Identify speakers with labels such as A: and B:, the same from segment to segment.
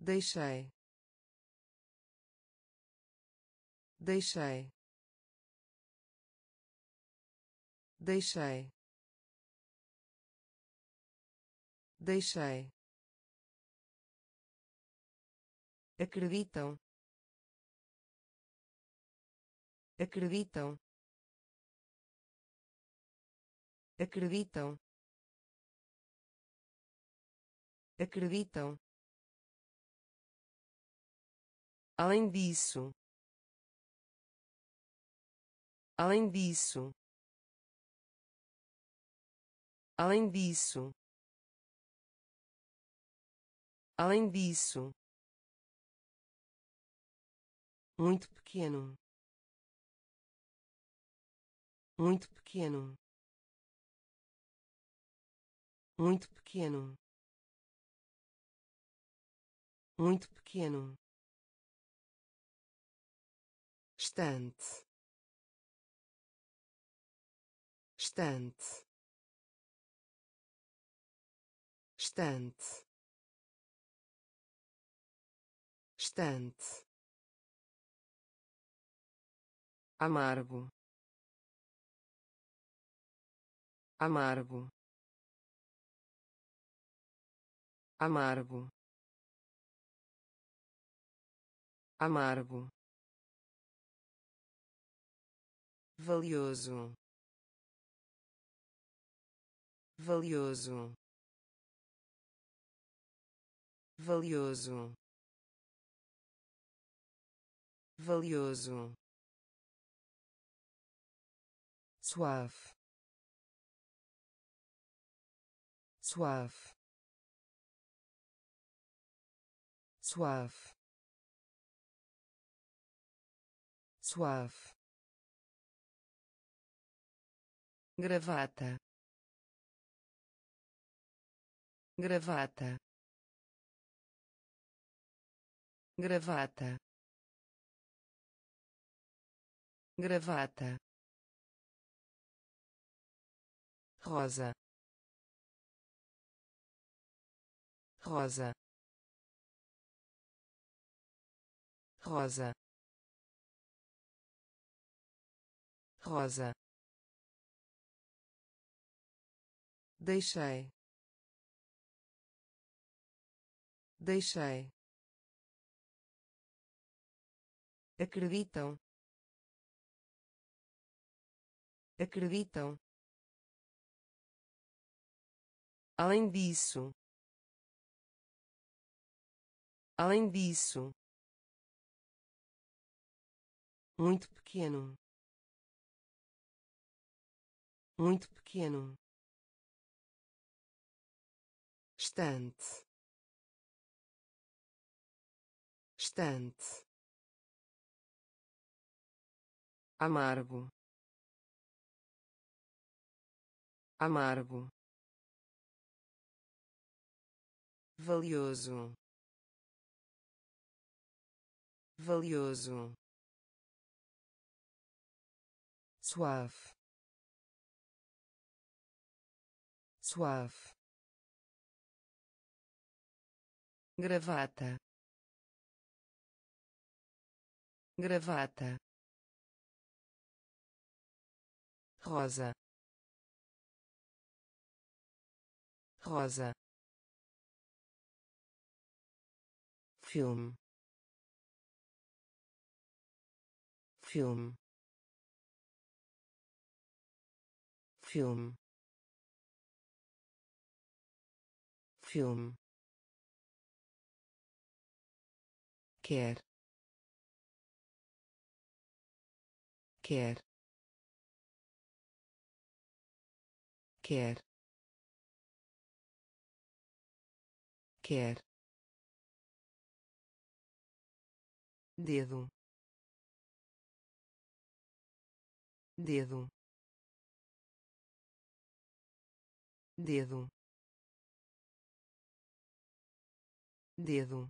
A: deixei, deixei, deixei, deixei, acreditam, acreditam, acreditam, acreditam. Além disso, além disso, além disso, além disso, muito pequeno, muito pequeno, muito pequeno, muito pequeno, estante, estante, estante, estante, amargo, amargo, amargo, amargo, valioso, valioso, valioso, valioso, suave, suave, suave, suave, gravata, gravata, gravata, gravata, rosa, rosa, rosa, rosa, deixei, deixei, acreditam, acreditam. Além disso, além disso, muito pequeno, muito pequeno, estante, estante, amargo, amargo, valioso, valioso, suave, suave, gravata, gravata, rosa, rosa, filme, filme, filme, filme, quer, quer, quer, quer, dedo, dedo, dedo, dedo,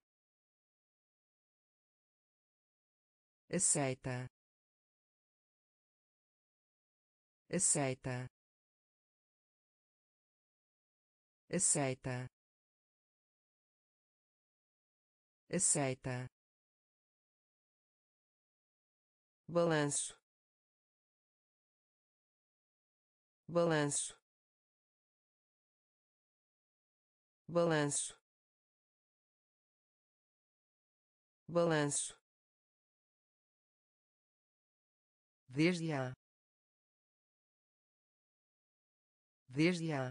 A: aceita, aceita, aceita, aceita, balanço, balanço, balanço, balanço, desde a, desde a,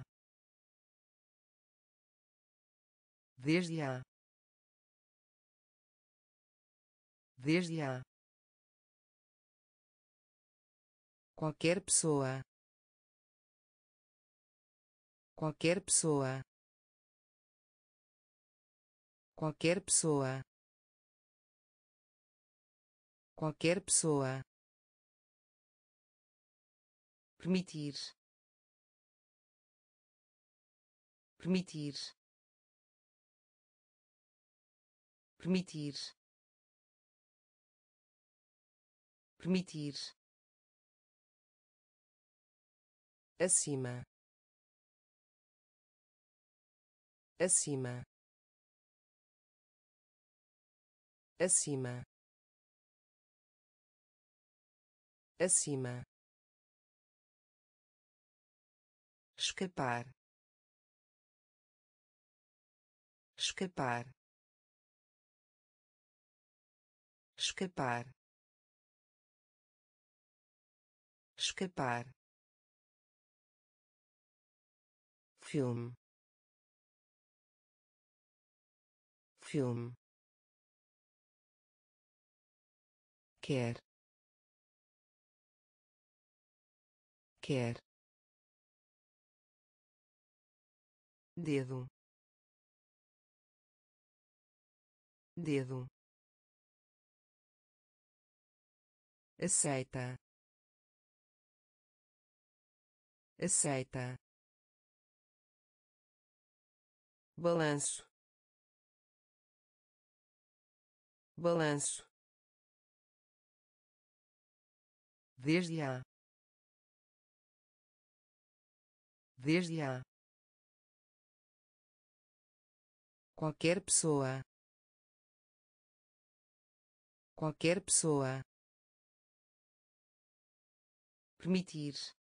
A: desde a, desde a, qualquer pessoa, qualquer pessoa, qualquer pessoa, qualquer pessoa, permitir, permitir, permitir, permitir, acima, acima, acima, acima, escapar, escapar, escapar, escapar, filme, filme, quer, quer, dedo, dedo, aceita, aceita, balanço, balanço, desde a, desde a, qualquer pessoa, qualquer pessoa, permitir,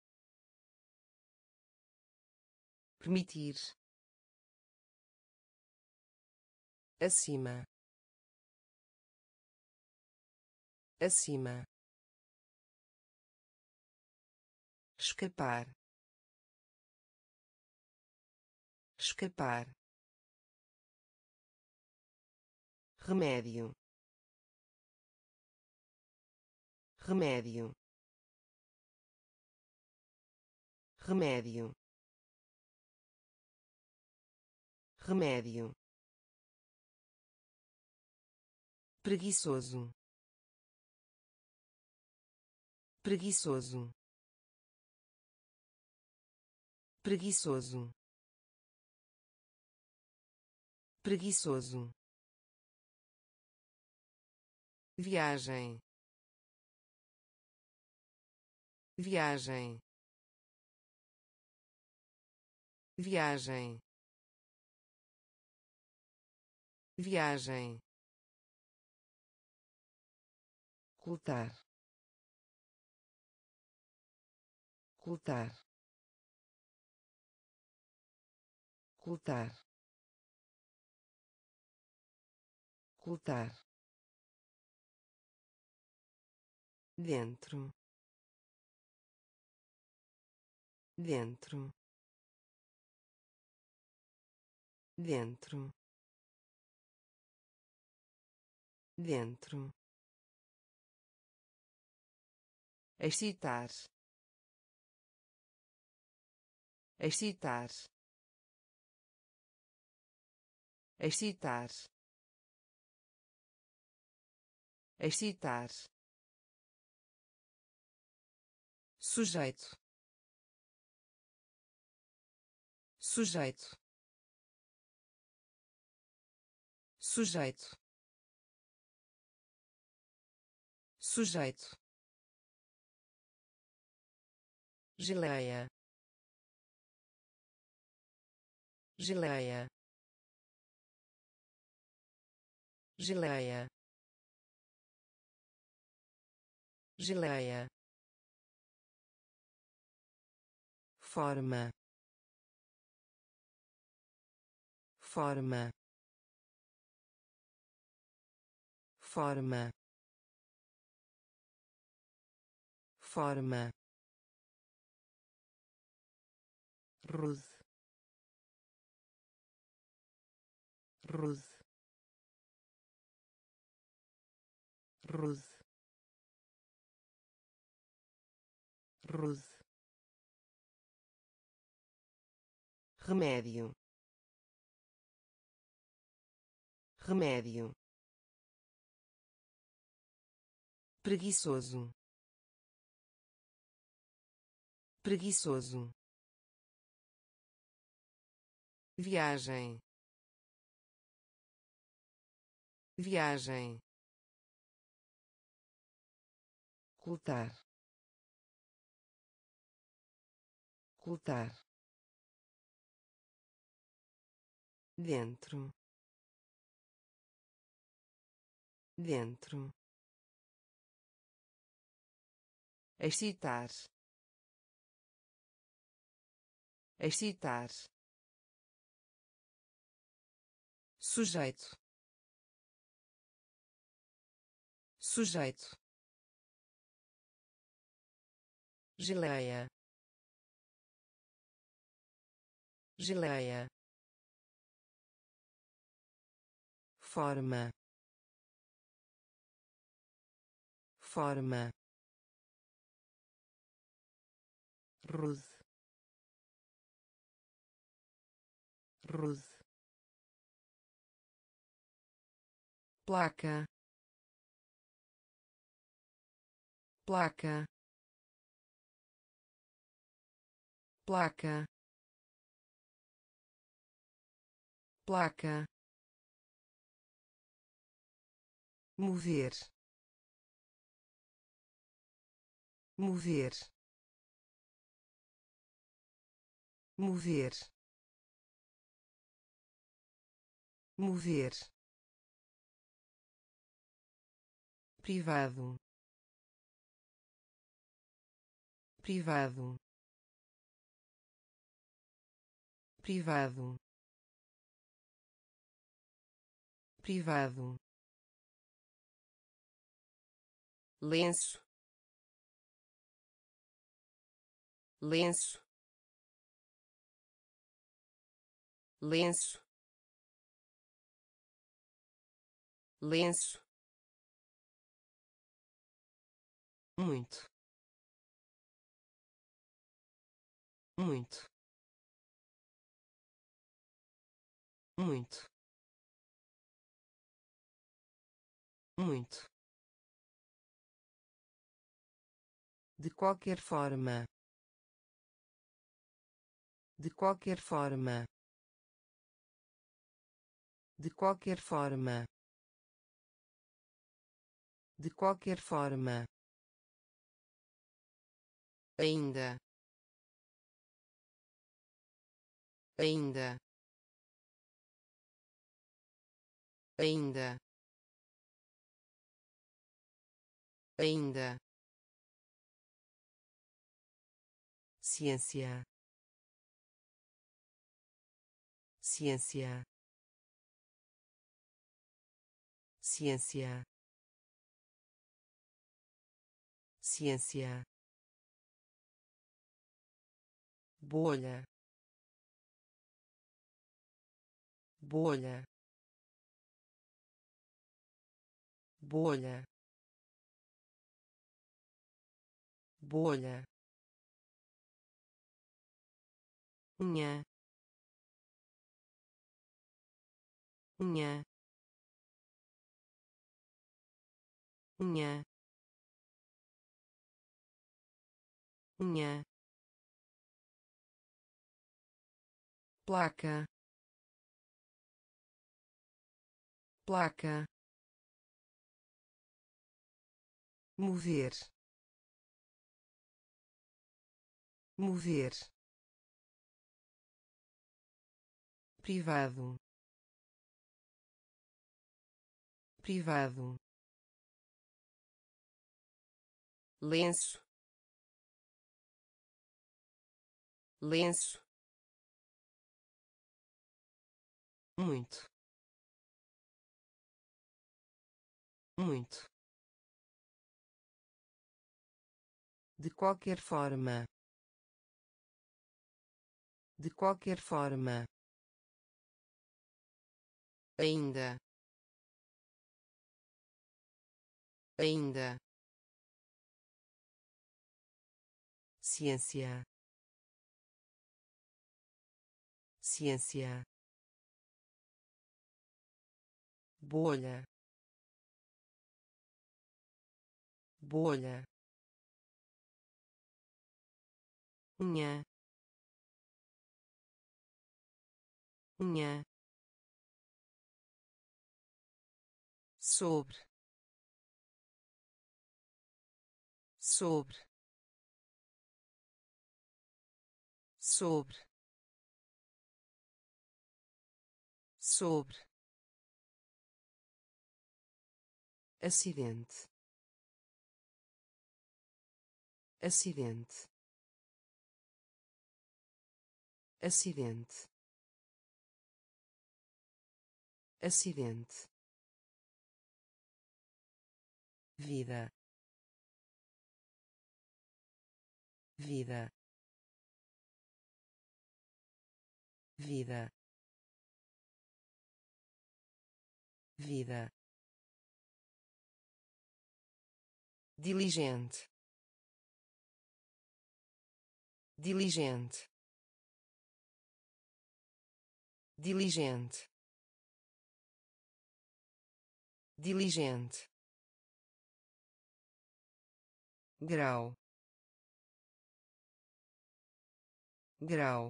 A: permitir, acima, acima, escapar, escapar, remédio, remédio, remédio, remédio, preguiçoso, preguiçoso, preguiçoso, preguiçoso, viagem, viagem, viagem, viagem, ocultar, ocultar, ocultar, ocultar, dentro, dentro, dentro, dentro, excitar, excitar, excitar, excitar, sujeito, sujeito, sujeito, sujeito, geleia, geleia, geleia, geleia, forma, forma, forma, forma, rude, rude, rude, rude, remédio, remédio, preguiçoso, preguiçoso, viagem, viagem, ocultar, ocultar, dentro, dentro, excitar, excitar, sujeito, sujeito, geleia, geleia, forma, forma, rude, rude, placa, placa, placa, placa, mover, mover, mover, mover, privado, privado, privado, privado, lenço, lenço, lenço, lenço, muito, muito, muito, muito, de qualquer forma, de qualquer forma, de qualquer forma, de qualquer forma, ainda, ainda, ainda, ainda, ciência, ciência, ciência, ciência, bolha, bolha, bolha, bolha, unha, unha, unha, unha, placa, placa, mover, mover, privado, privado, lenço, lenço, muito, muito, de qualquer forma, de qualquer forma, ainda, ainda, ciência, ciência, bolha, bolha, unha, unha, sobre, sobre, sobre, sobre, acidente, acidente, acidente, acidente, vida, vida, vida, vida, diligente, diligente, diligente, diligente, grau, grau,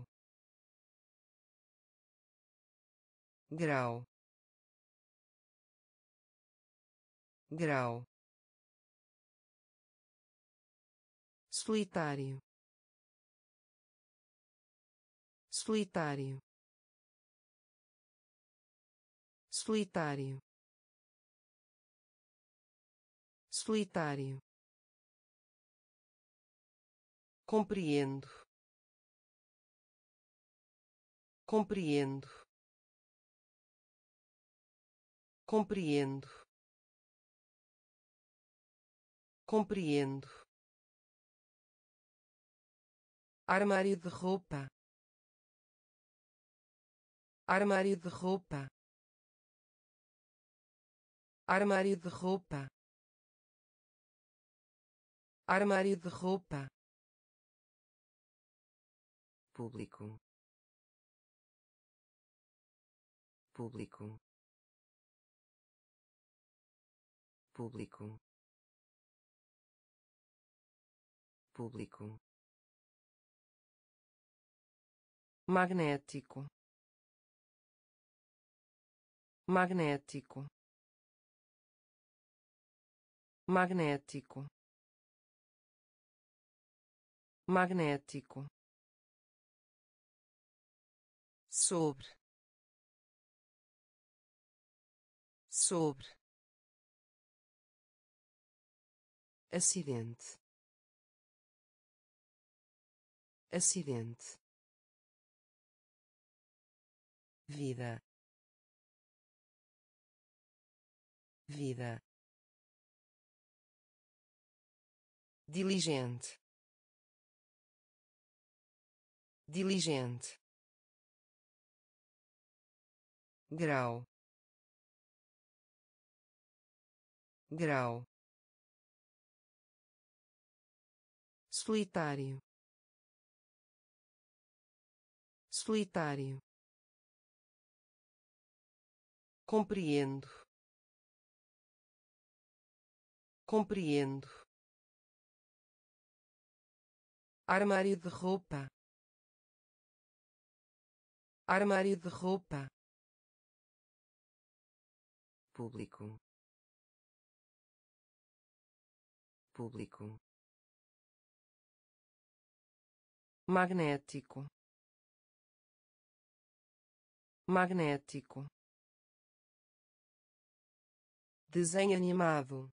A: grau, grau, solitário, solitário, solitário, solitário, compreendo, compreendo, compreendo, compreendo, armário de roupa, armário de roupa, armário de roupa, armário de roupa, público, público, público, público, magnético, magnético, magnético, magnético, sobre, sobre, acidente, acidente, vida, vida, diligente, diligente, grau, grau, solitário, solitário, compreendo, compreendo, armário de roupa, armário de roupa, público, público, magnético, magnético, desenho animado,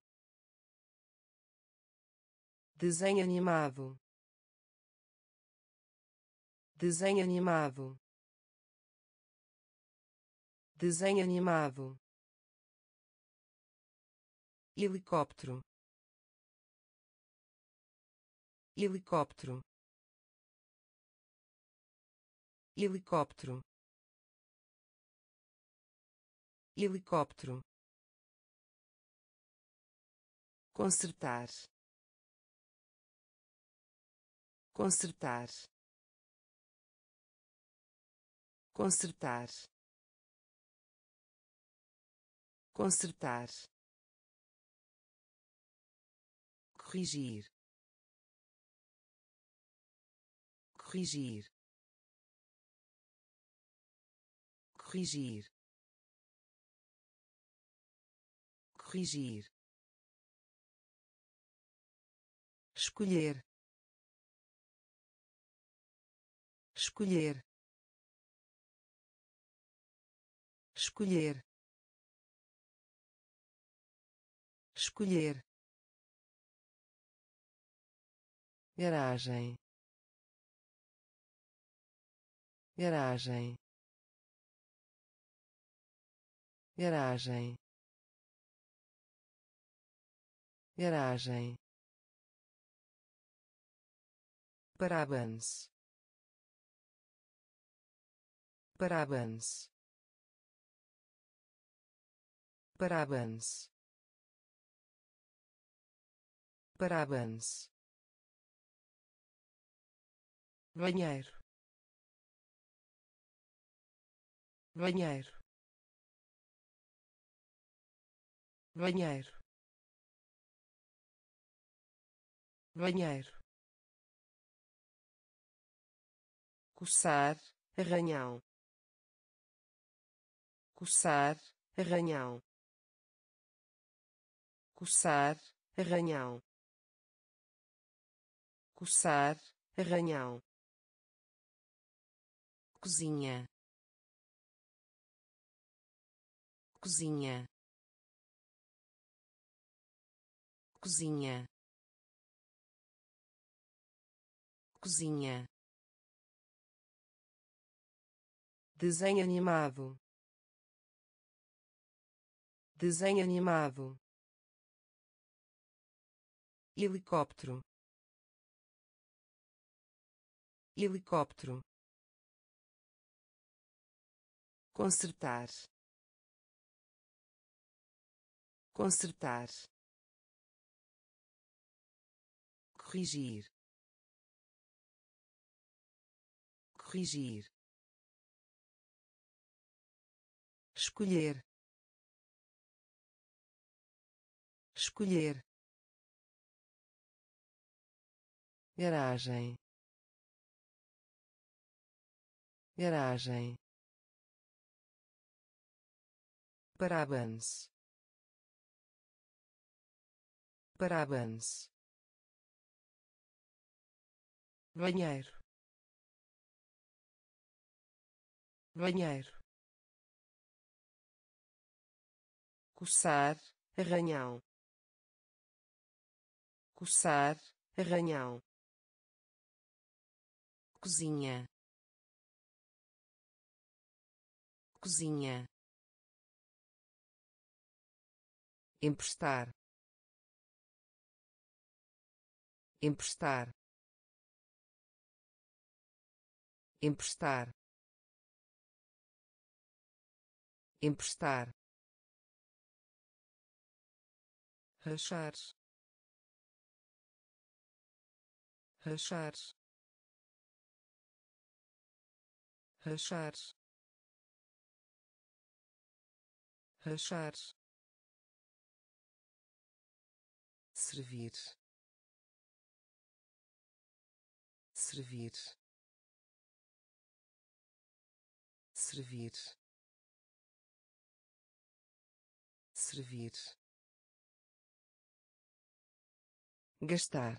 A: desenho animado, desenho animado, desenho animado, helicóptero, helicóptero, helicóptero, helicóptero, consertar, consertar, consertar, consertar, corrigir, corrigir, corrigir, corrigir, escolher, escolher, escolher, escolher, garagem, garagem, garagem, garagem, parabéns, parabéns, parabéns, parabéns, banheiro, banheiro, banheiro, banheiro, coçar, arranhão, coçar, arranhão, coçar, arranhão, coçar, arranhão, cozinha, cozinha, cozinha, cozinha, desenho animado, desenho animado, helicóptero, helicóptero, consertar, consertar, corrigir, corrigir, escolher, escolher, garagem, garagem, parabéns, parabéns, banheiro, banheiro, coçar, arranhão, coçar, arranhão, cozinha, cozinha, emprestar, emprestar, emprestar, emprestar, rachar, rachar, rachar, rachar, servir, servir, servir, servir, gastar,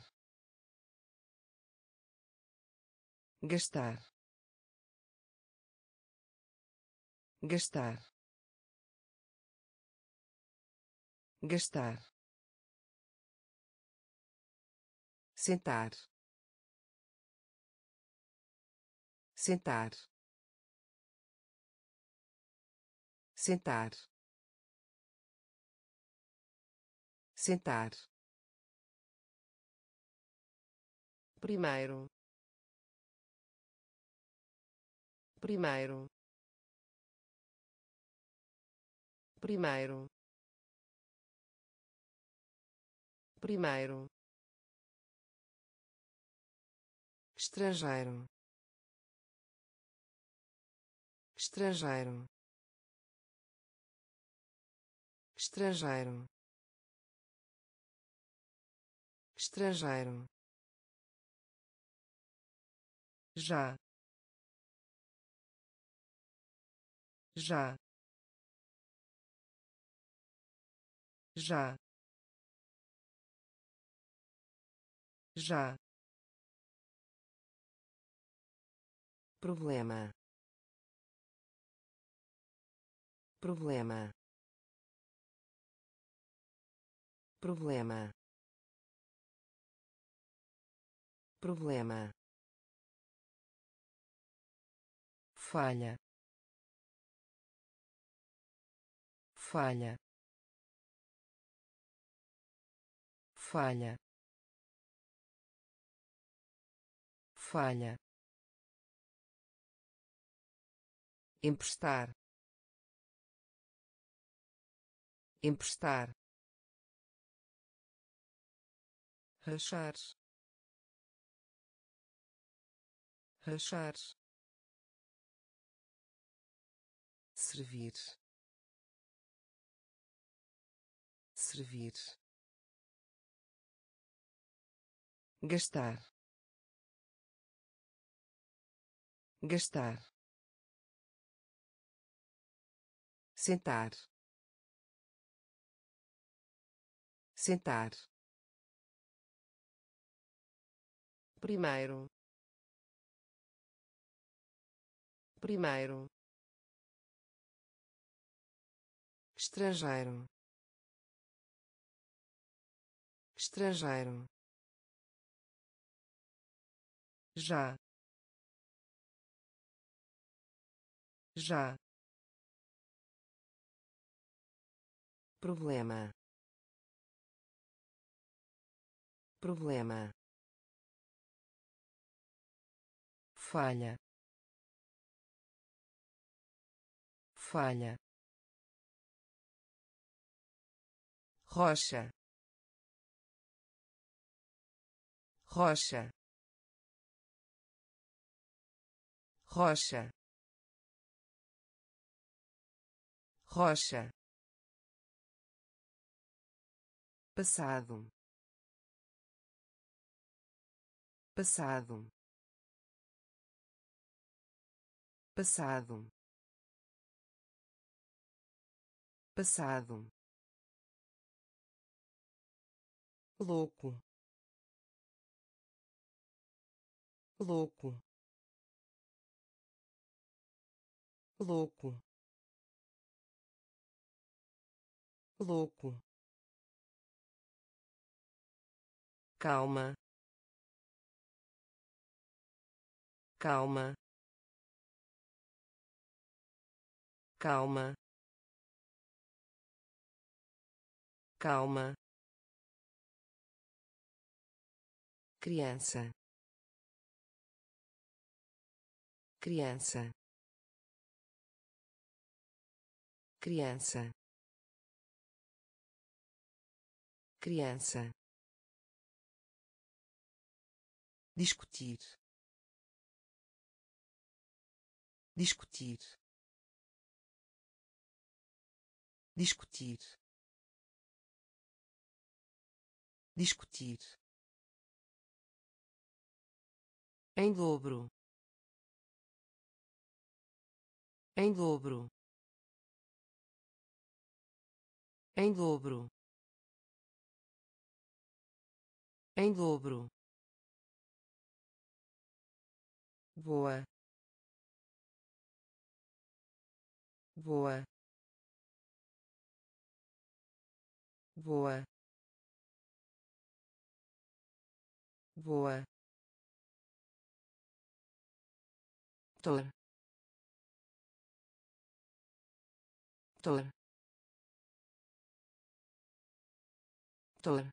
A: gastar, gastar, gastar, sentar, sentar, sentar, sentar, primeiro, primeiro, primeiro, primeiro, estrangeiro, estrangeiro, estrangeiro, estrangeiro, já, já, já, já, problema, problema, problema, problema, falha, falha, falha, falha, emprestar, emprestar, rachar, rachar, servir, servir, gastar, gastar, sentar, sentar, primeiro, primeiro, estrangeiro, estrangeiro, já, já, problema, problema, falha, falha, rocha, rocha, rocha, rocha, passado, passado, passado, passado, louco, louco, louco, louco, calma, calma, calma, calma, criança, criança, criança, criança, discutir, discutir, discutir, discutir, em dobro, em dobro, em dobro, em dobro, boa, boa, voa, voa, tor, tor, tor,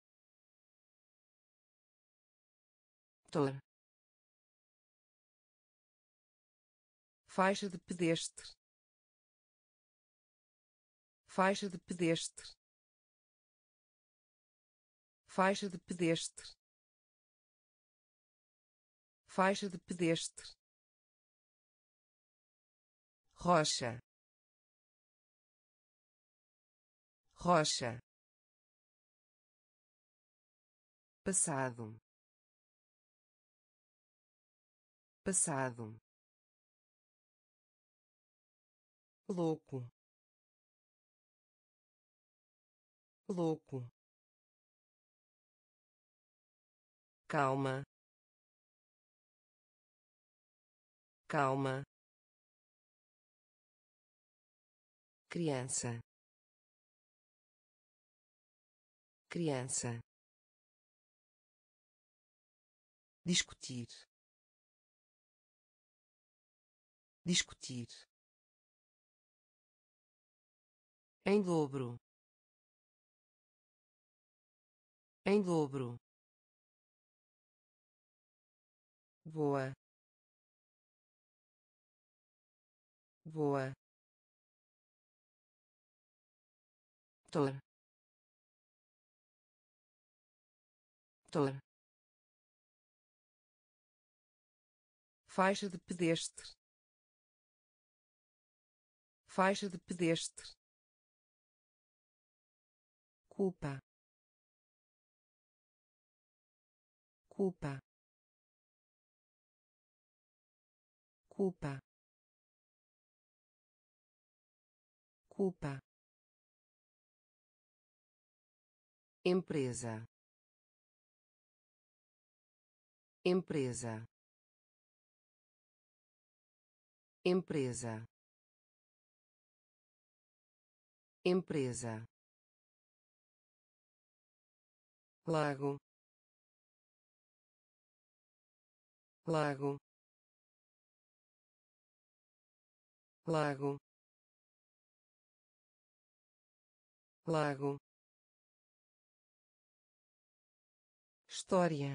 A: tor, faixa de pedestre, faixa de pedestre, faixa de pedestre, faixa de pedestre, rocha, rocha, passado, passado, louco, louco, calma, calma, criança, criança, discutir, discutir, em dobro, em dobro, voa, voa, tor, tor, faixa de pedestre, faixa de pedestre, culpa, culpa, culpa, culpa, empresa, empresa, empresa, empresa, lago, lago, lago, lago, história,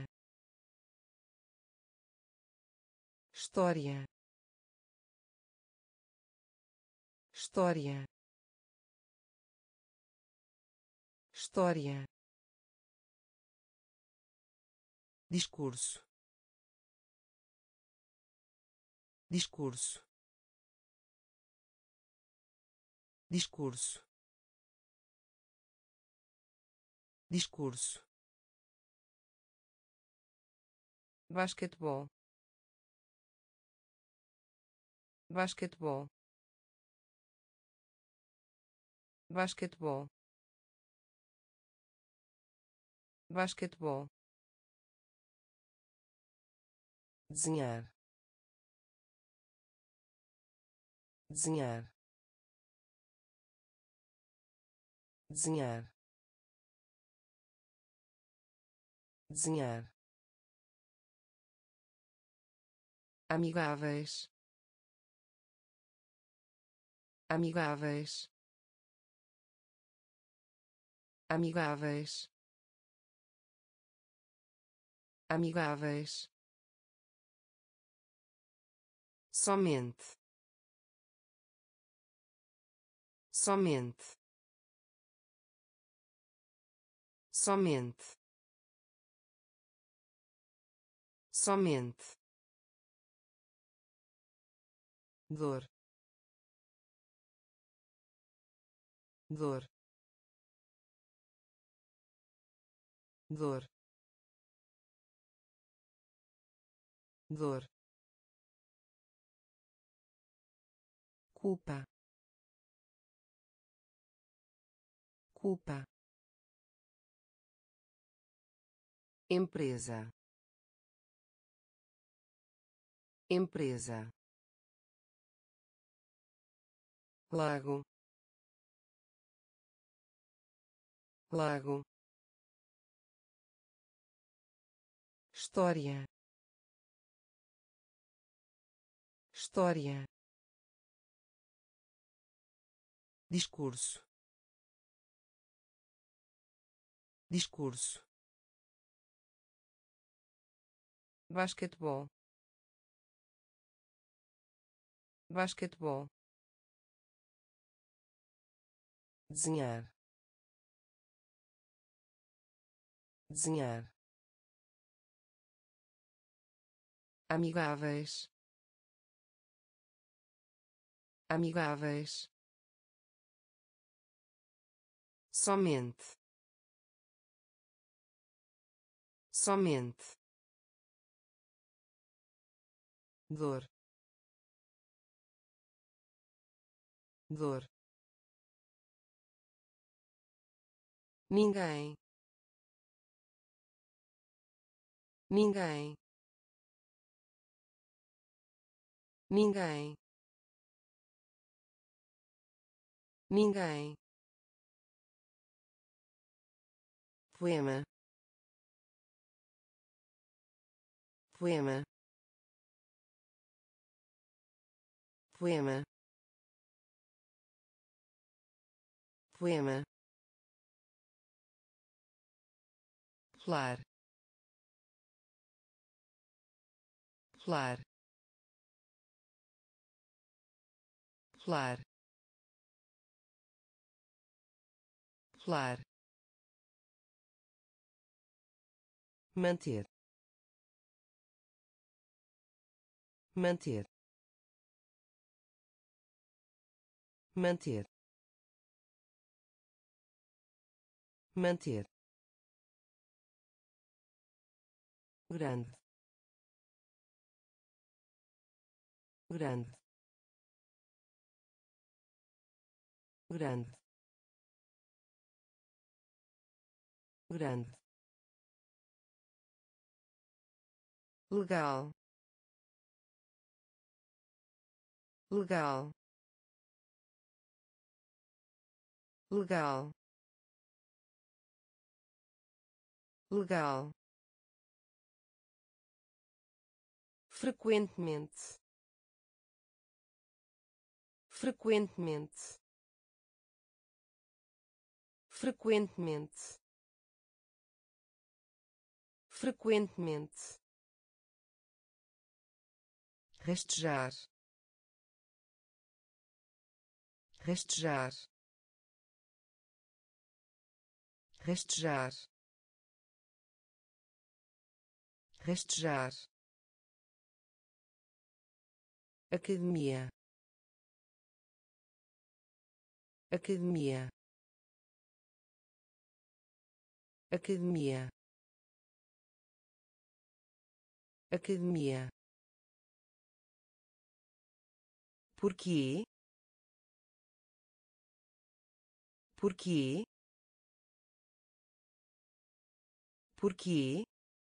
A: história, história, história, discurso, discurso, discurso, discurso, basquetebol, basquetebol, basquetebol, basquetebol, desenhar, desenhar, desenhar, desenhar, amigáveis, amigáveis, amigáveis, amigáveis, somente, somente, somente, somente, dor, dor, dor, dor, culpa, culpa, empresa, empresa, lago, lago, história, história, discurso, discurso, basquetebol, basquetebol, desenhar, desenhar, amigáveis, amigáveis, somente, somente, dor, dor, ninguém, ninguém, ninguém, ninguém, poema, poema, poema, poema, pular, pular, pular, pular, manter, manter, manter, manter, grande, grande, grande, grande, legal, legal, legal, legal, frequentemente, frequentemente, frequentemente, frequentemente, rastejar, rastejar, rastejar, rastejar, academia, academia, academia, academia, porquê, porquê, porquê,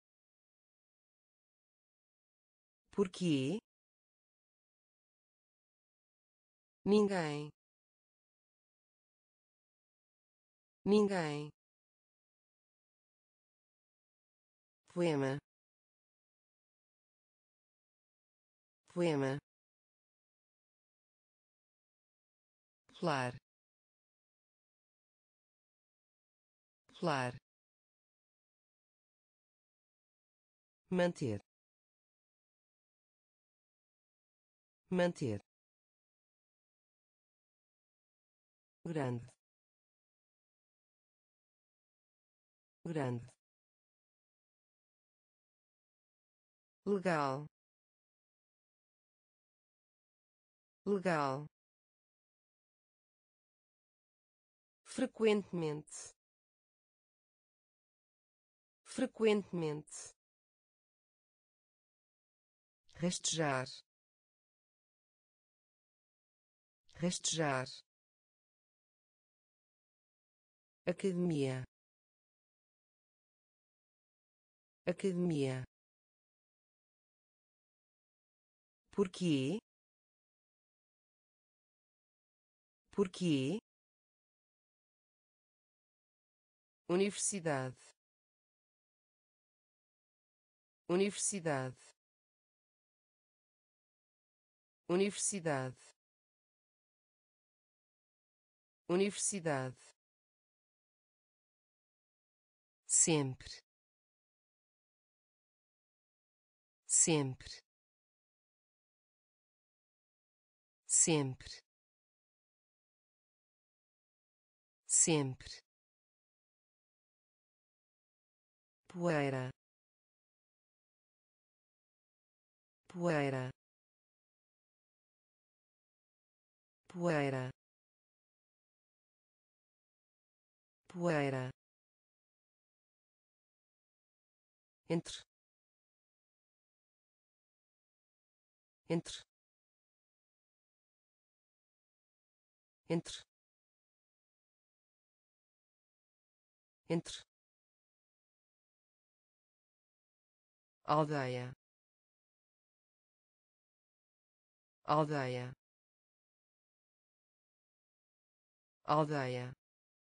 A: porquê, ninguém, ninguém, poema, poema, pular, pular, manter, manter, grande, grande, legal, legal, frequentemente, frequentemente, rastejar, rastejar, academia, academia, porquê, porquê, universidade, universidade, universidade, universidade, sempre, sempre, sempre, sempre, poeira, poeira, poeira, poeira, entre, entre, entre, entre, aldeia, aldeia, aldeia,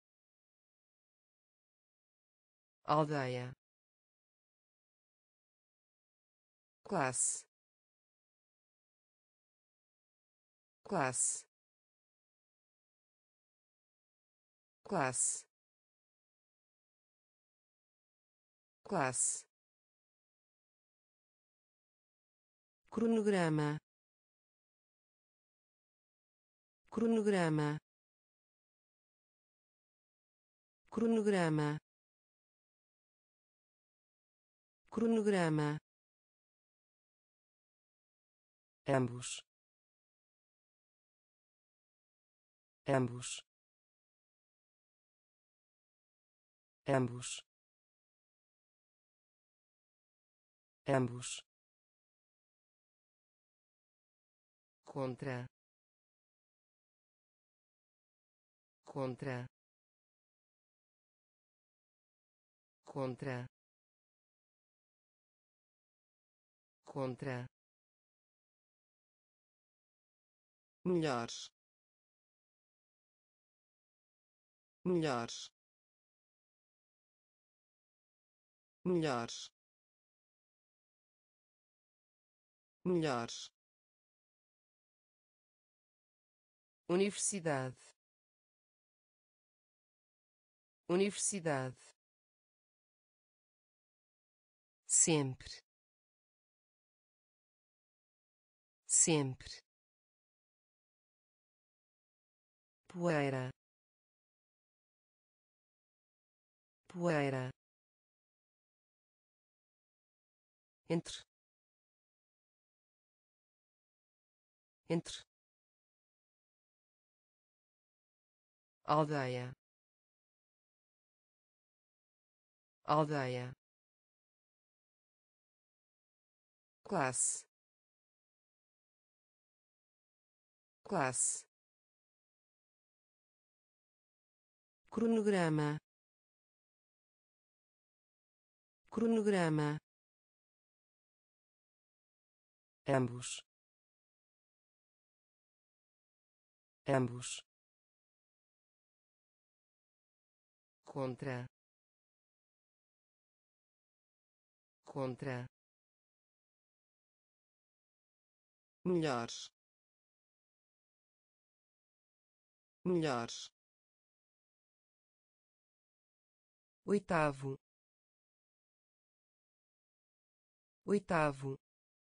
A: aldeia, classe, classe, classe, classe, cronograma, cronograma, cronograma, cronograma, ambos, ambos, ambos, ambos, contra, contra, contra, contra, melhores, melhores, melhores, melhores, universidade, universidade, sempre, sempre, poeira, poeira, entre, entre, aldeia, aldeia, classe, classe, cronograma, cronograma, ambos, ambos, contra, contra, melhores, melhores, oitavo, oitavo,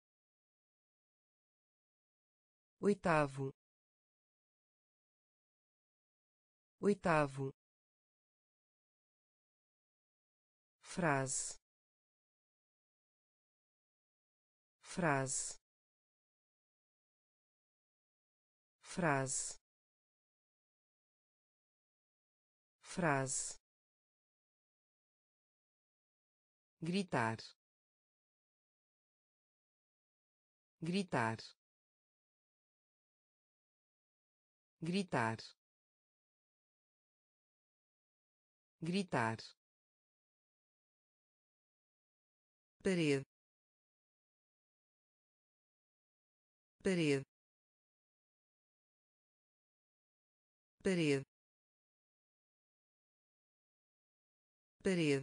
A: oitavo, oitavo, frase, frase, frase, frase, gritar, gritar, gritar, gritar, parede, parede, parede, parede,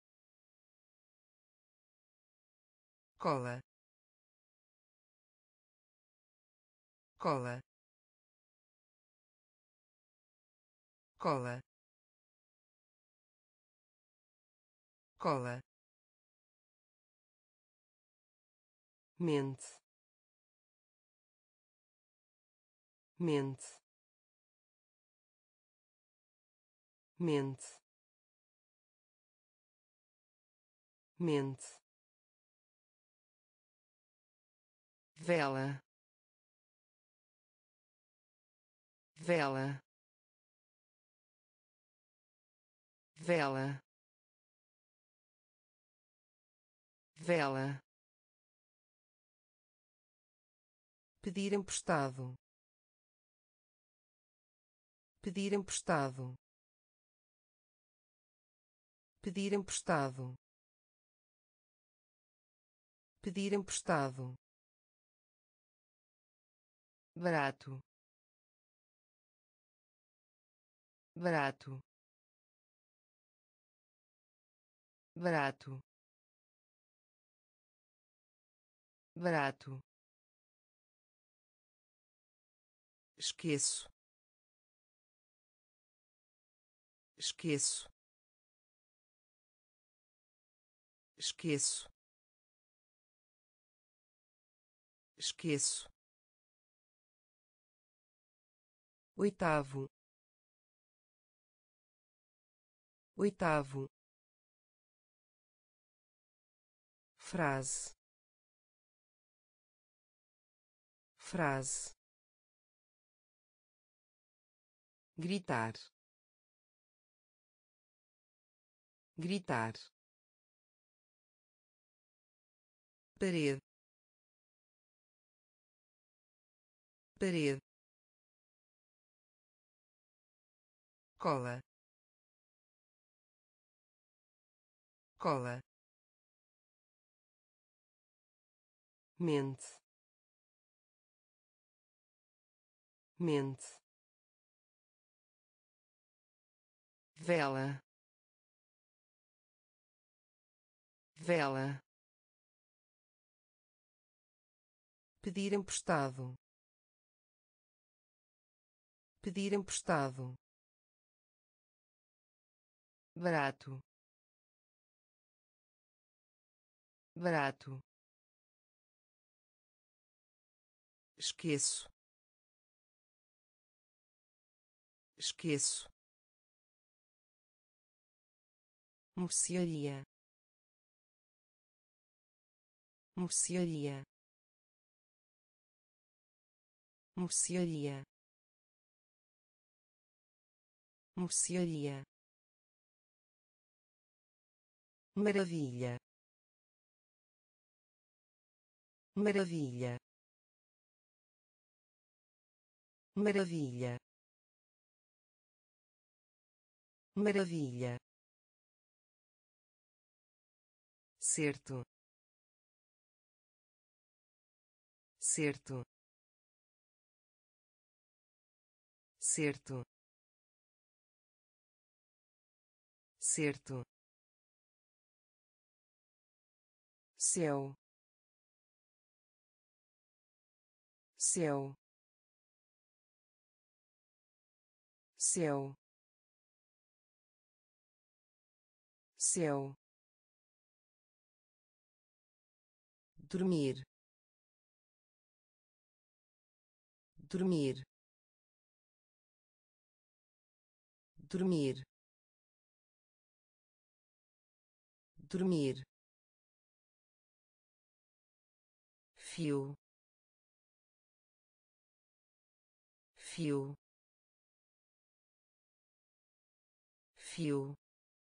A: cola, cola, cola, cola, mente, mente, mente, mente, vela, vela, vela, vela, pedir emprestado, pedir emprestado, pedir emprestado, pedir emprestado, barato, barato, barato, barato, esqueço, esqueço, esqueço, esqueço, oitavo, oitavo, frase, frase, gritar, gritar, parede, parede, cola, cola, mente, mente, vela, vela, pedir emprestado, pedir emprestado, barato, barato, esqueço, esqueço, mercearia, mercearia, mercearia, mercearia, maravilha, maravilha, maravilha, maravilha, certo, certo, certo, certo, céu, céu, céu, céu, dormir, dormir, dormir, dormir, fio, fio, fio,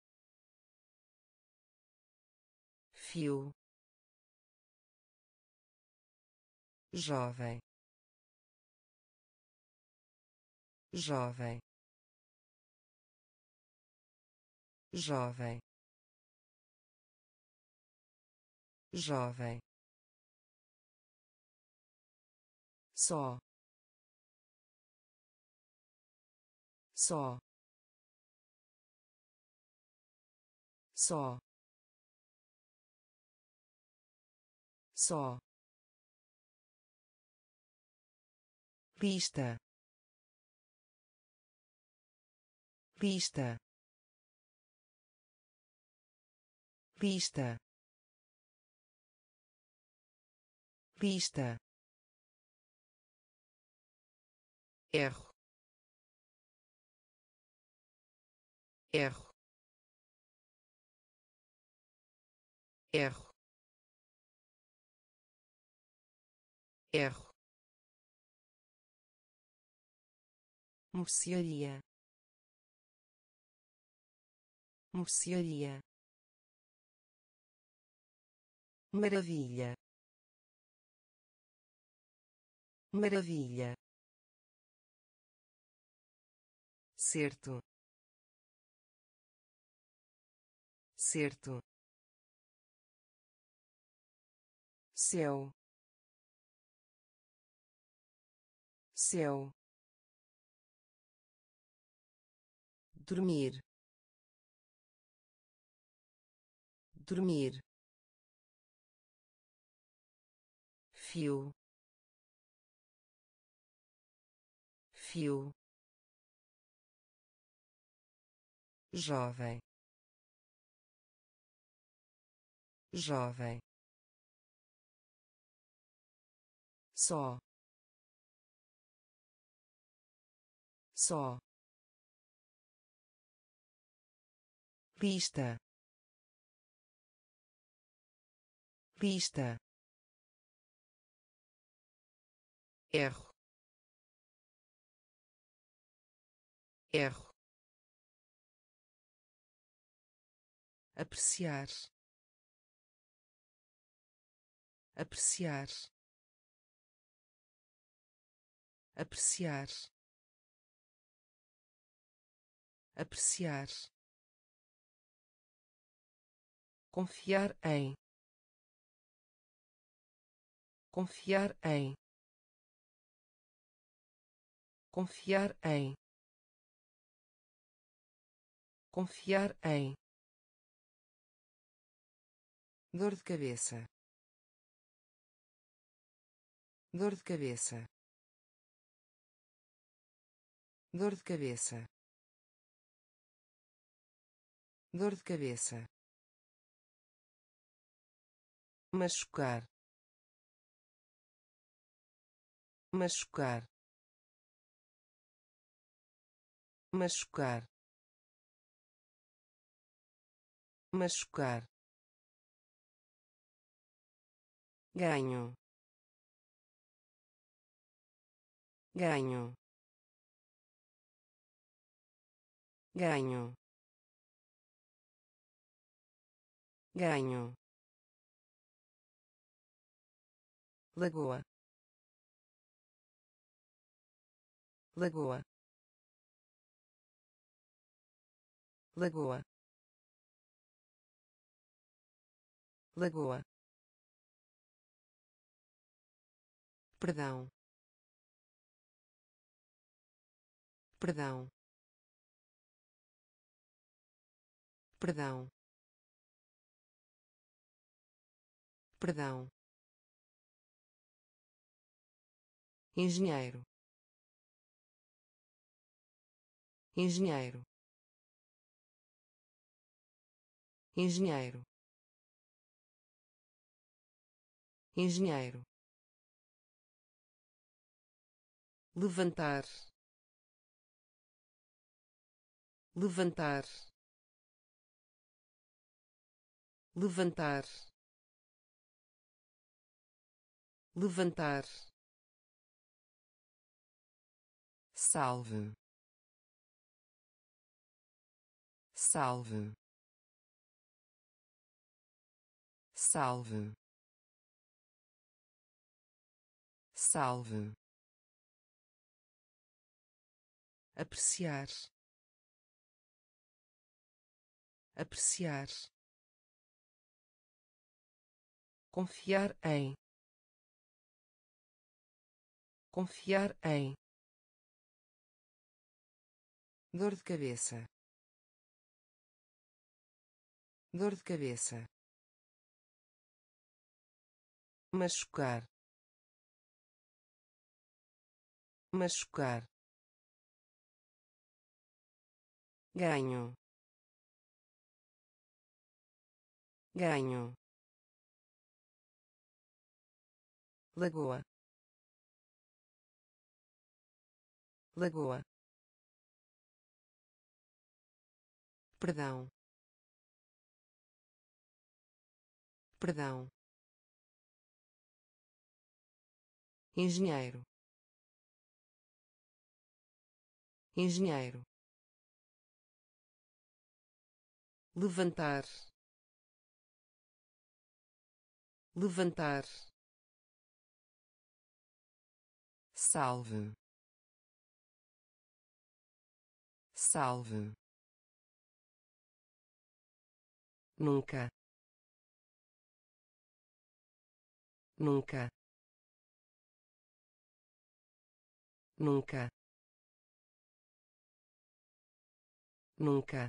A: fio, jovem, jovem, jovem, jovem, só, só, só, só, pista, pista, pista, pista, erro, erro, erro, erro, mercearia, mercearia, maravilha, maravilha, certo, certo, céu, céu, dormir, dormir, fio, fio, jovem, jovem, só, só, pista, pista, erro, erro, apreciar, apreciar, apreciar, apreciar, confiar em, confiar em, confiar em, confiar em, dor de cabeça, dor de cabeça, dor de cabeça, dor de cabeça, machucar, machucar, machucar, machucar, ganho, ganho, ganho, ganho, lagoa, lagoa, lagoa, lagoa, perdão, perdão, perdão, perdão, engenheiro, engenheiro, engenheiro, engenheiro, levantar, levantar, levantar, levantar, salve, salve, salve, salve, apreciar, apreciar, confiar em, confiar em, dor de cabeça, dor de cabeça, machucar, machucar, ganho, ganho, lagoa, lagoa, perdão, perdão, engenheiro, engenheiro, levantar, levantar, salve, salve, nunca, nunca, nunca, nunca,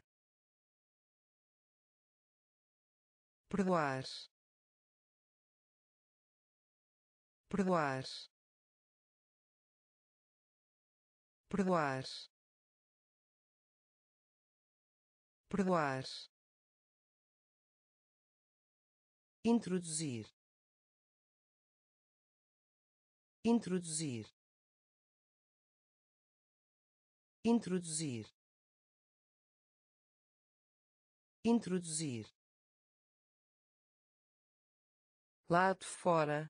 A: perdoar, perdoar, perdoar, perdoar, introduzir, introduzir, introduzir, introduzir, lado fora,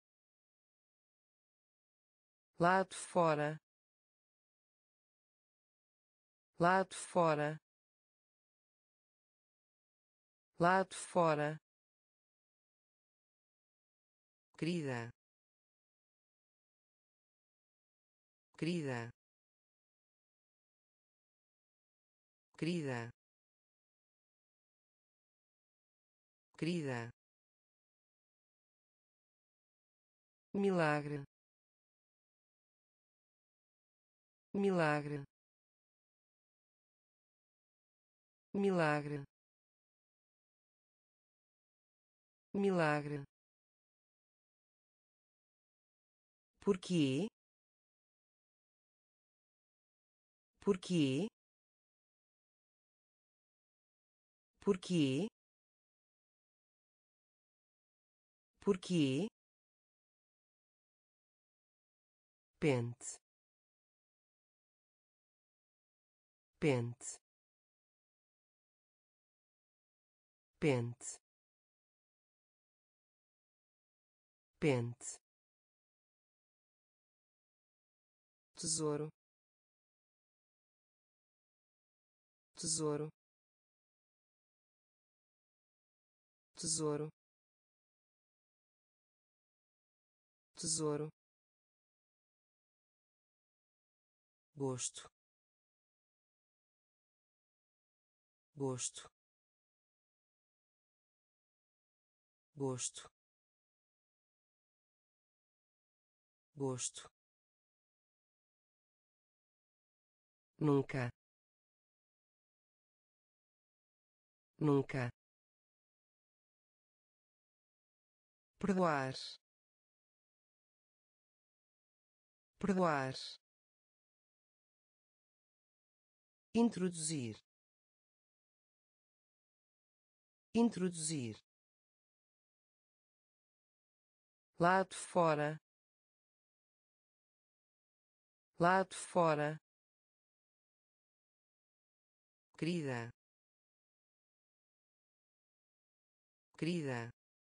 A: lado fora, lado fora, lado fora, querida, querida, querida, querida, milagre, milagre, milagre, milagre, porquê, porquê, porquê, porquê, pente, pente, pente, pente, tesouro, tesouro, tesouro, tesouro, gosto, gosto, gosto, gosto, nunca, nunca, perdoar, perdoar, introduzir, introduzir, lado fora, lado fora, querida, querida,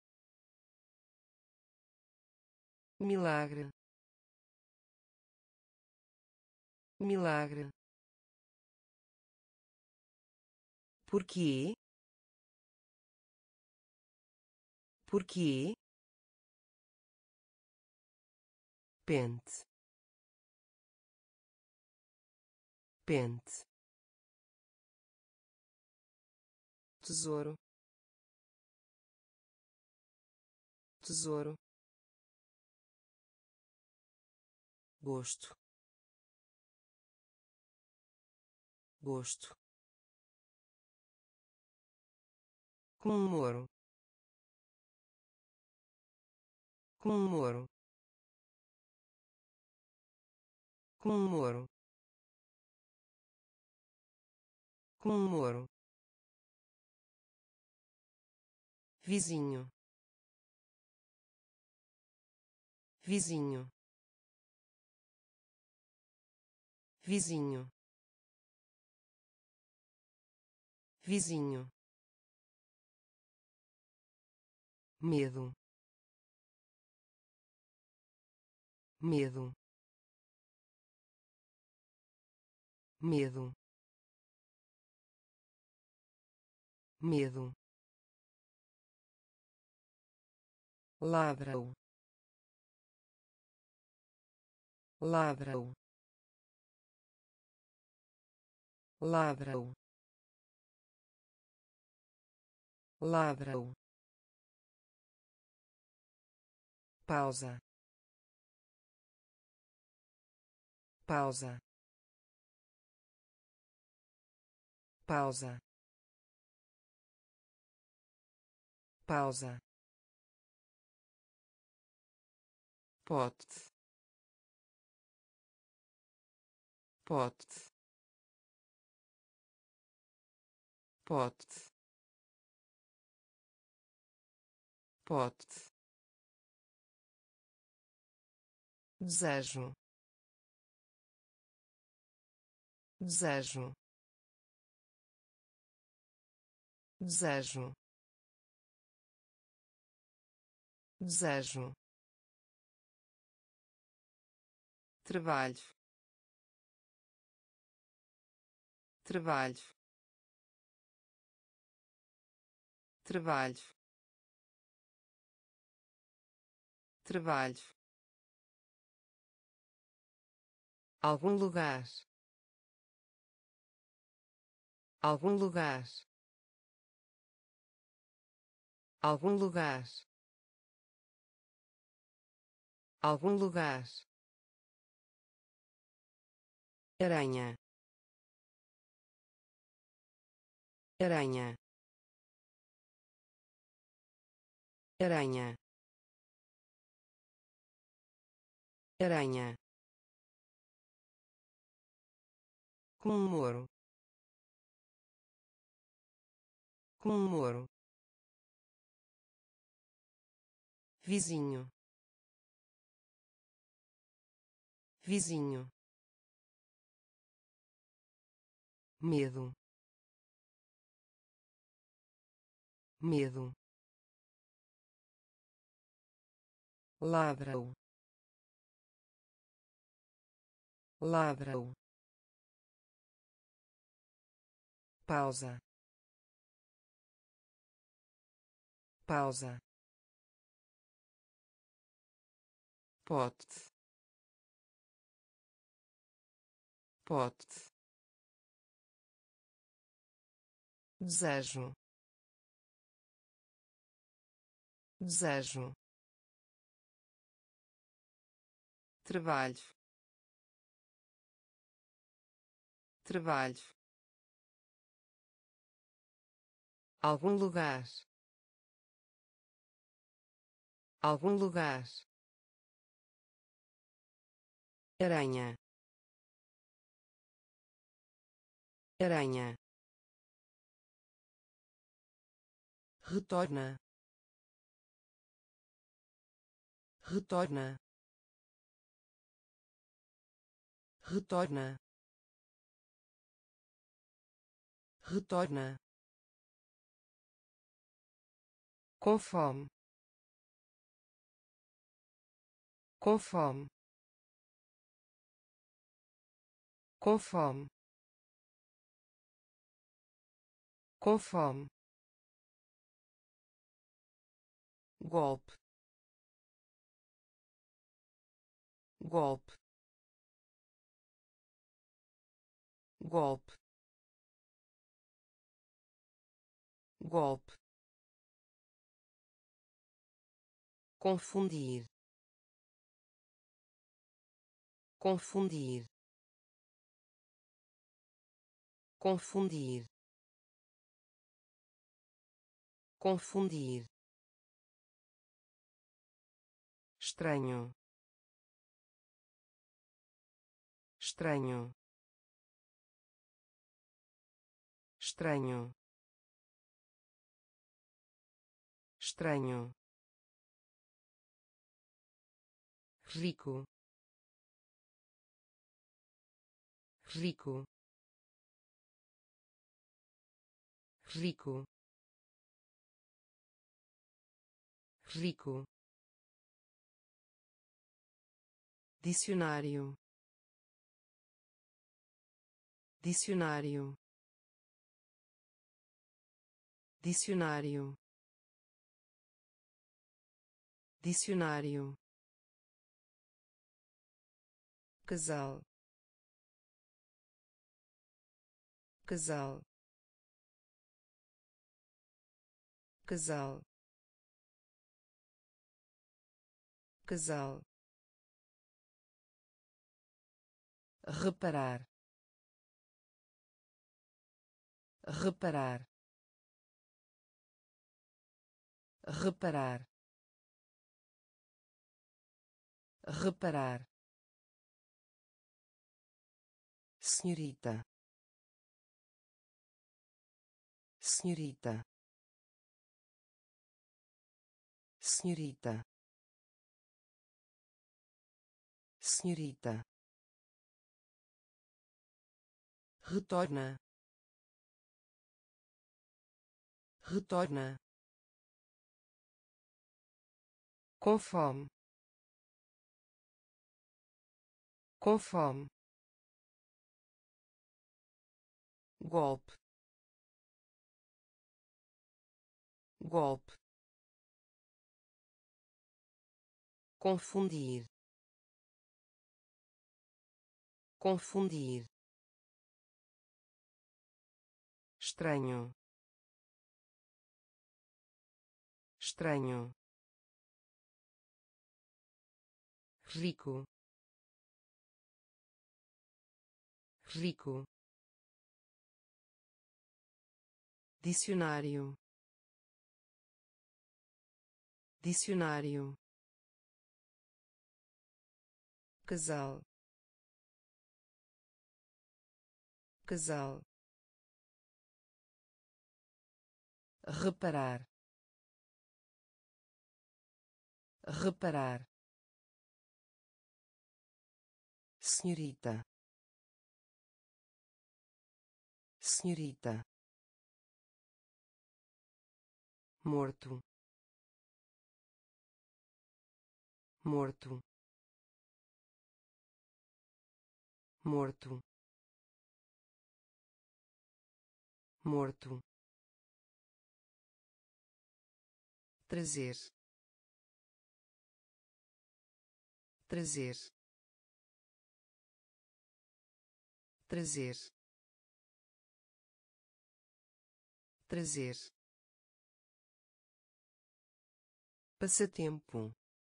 A: milagre, milagre, porquê, porquê, pente, pente, tesouro, tesouro, gosto, gosto, comemoro, comemoro, comemoro, comemoro, vizinho, vizinho, vizinho, vizinho, medo, medo, medo, medo, ladrão, ladrão, ladrão, ladrão, pausa, pausa, pausa, pausa, pote, pote, pote, pote, desejo, desejo, desejo, desejo, trabalho, trabalho, trabalho, trabalho, algum lugar, algum lugar, algum lugar, algum lugar, aranha, aranha, aranha, aranha, comemoro, comemoro, vizinho, vizinho, medo, medo, ladrão, ladrão, pausa, pausa, pote, pote, desejo, desejo, trabalho, trabalho, algum lugar, algum lugar, aranha, aranha, retorna, retorna, retorna, retorna, com fome, com fome, com fome, com fome, golpe, golpe, golpe, golpe, confundir, confundir, confundir, confundir, estranho, estranho, estranho, estranho, rico, rico, rico, rico, dicionário, dicionário, dicionário, dicionário, casal, casal, casal, casal, reparar, reparar, reparar, reparar, senhorita, senhorita, senhorita, senhorita, retorna, retorna, com fome, com fome, golpe, golpe, confundir, confundir, estranho, estranho, rico, rico, dicionário, dicionário, casal, casal, reparar, reparar, senhorita, senhorita, morto, morto, morto, morto, trazer, trazer, trazer, trazer, passatempo,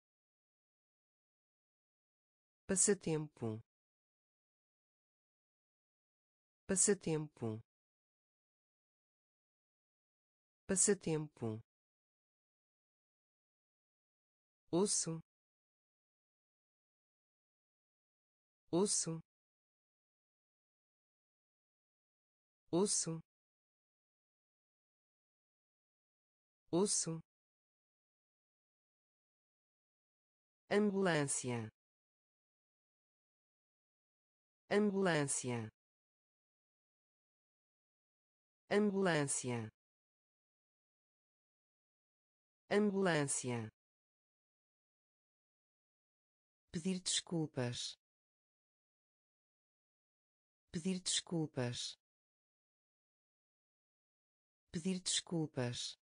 A: passatempo, passatempo, passatempo, osso, osso, osso, osso, ambulância, ambulância, ambulância, ambulância, pedir desculpas, pedir desculpas, pedir desculpas,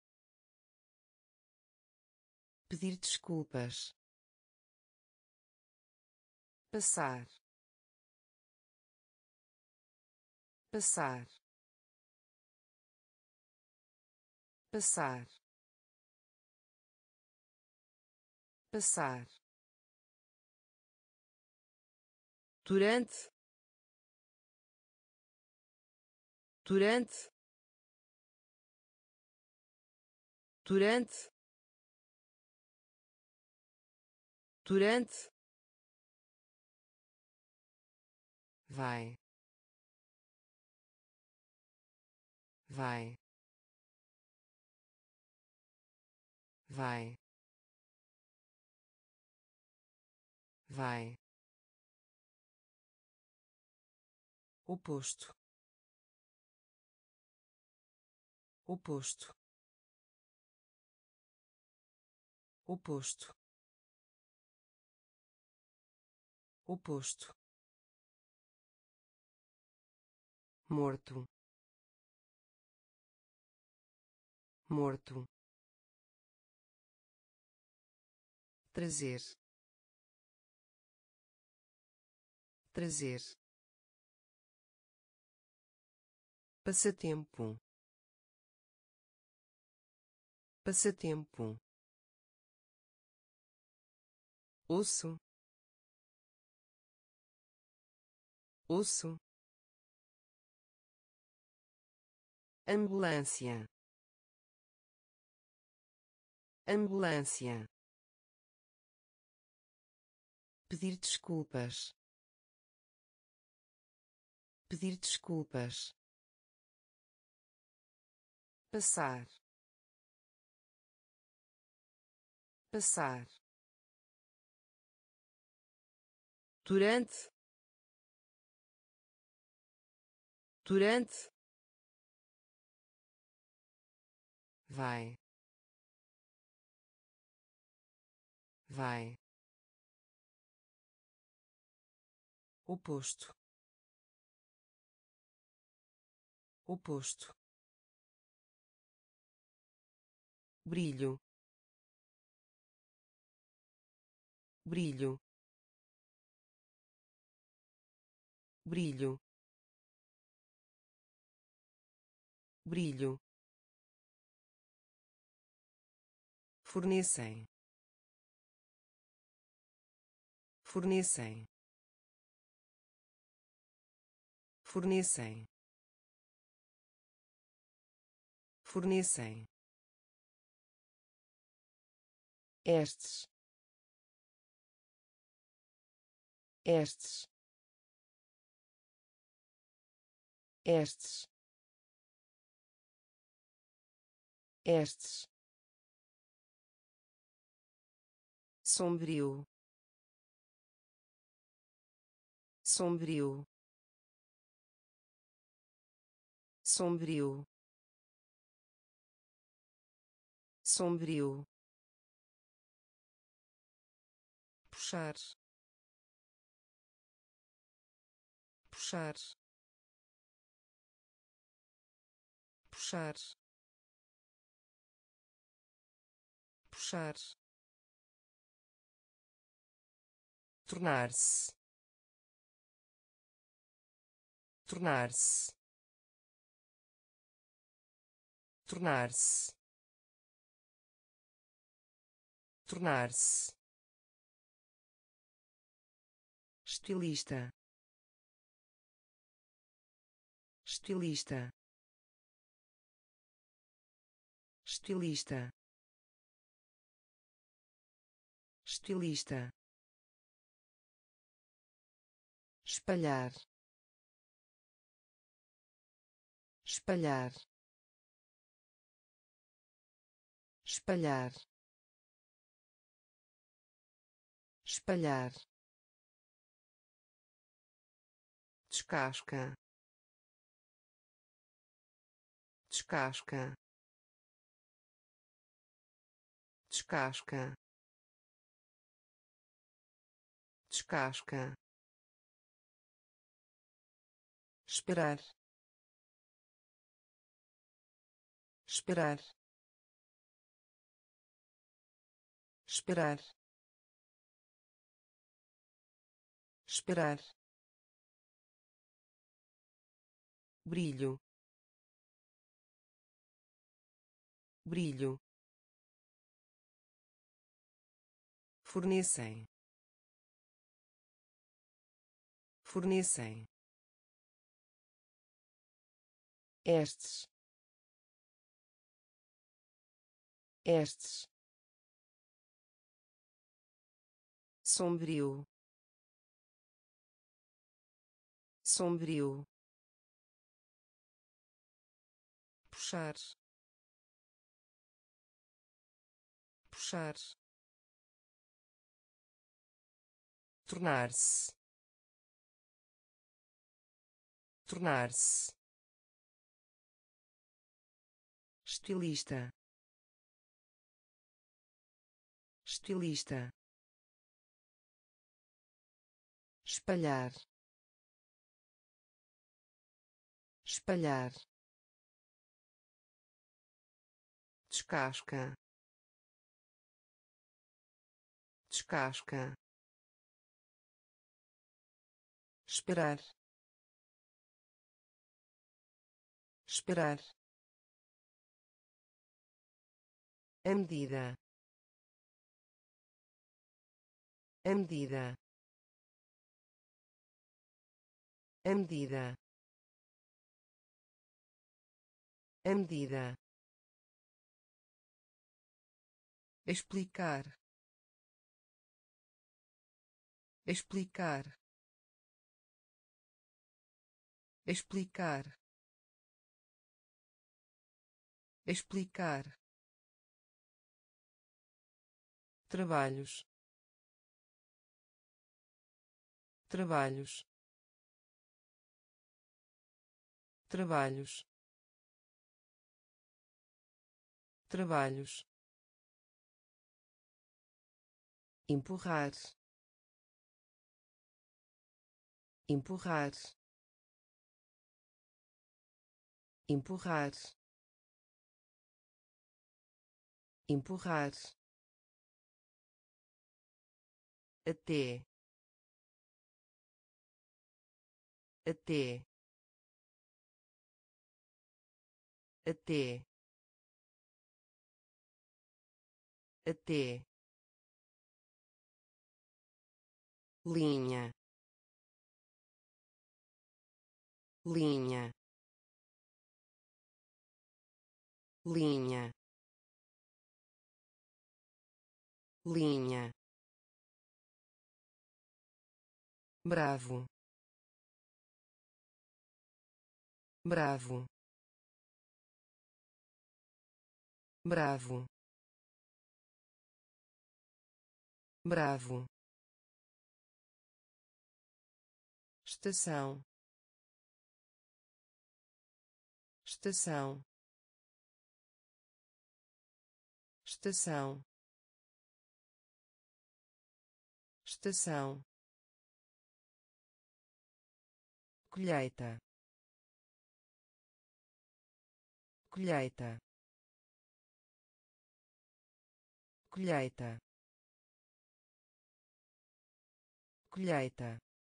A: pedir desculpas, passar, passar, passar, passar, durante, durante, durante, durante, vai, vai, vai, vai, oposto, oposto, oposto, oposto, morto, morto, trazer, trazer, passatempo, passatempo, osso, osso, ambulância, ambulância, pedir desculpas, pedir desculpas, passar, passar, durante, durante, vai, vai, oposto, oposto, brilho, brilho, brilho, brilho, fornecem, fornecem, fornecem, fornecem, estes, estes, estes, estes, sombrio, sombrio, sombrio, sombrio, puxar, puxar, puxar, puxar, tornar-se, tornar-se, tornar-se, tornar-se, estilista, estilista, estilista, estilista, espalhar, espalhar, espalhar, espalhar, descasca, descasca, descasca, descasca, esperar, esperar, esperar, esperar, brilho, brilho, fornecem, fornecem, estes, estes, sombrio, sombrio, puxar, puxar, tornar-se, tornar-se, estilista, estilista, espalhar, espalhar, descasca, descasca, esperar, esperar, a medida, a medida, a medida, a medida, explicar, explicar, explicar, explicar, trabalhos, trabalhos, trabalhos, trabalhos, empurrar, empurrar, empurrar, empurrar, até, até, até, até, linha, linha, linha, linha, bravo, bravo, bravo, bravo, estação, estação, estação, estação, colheita, colheita, colheita, colheita,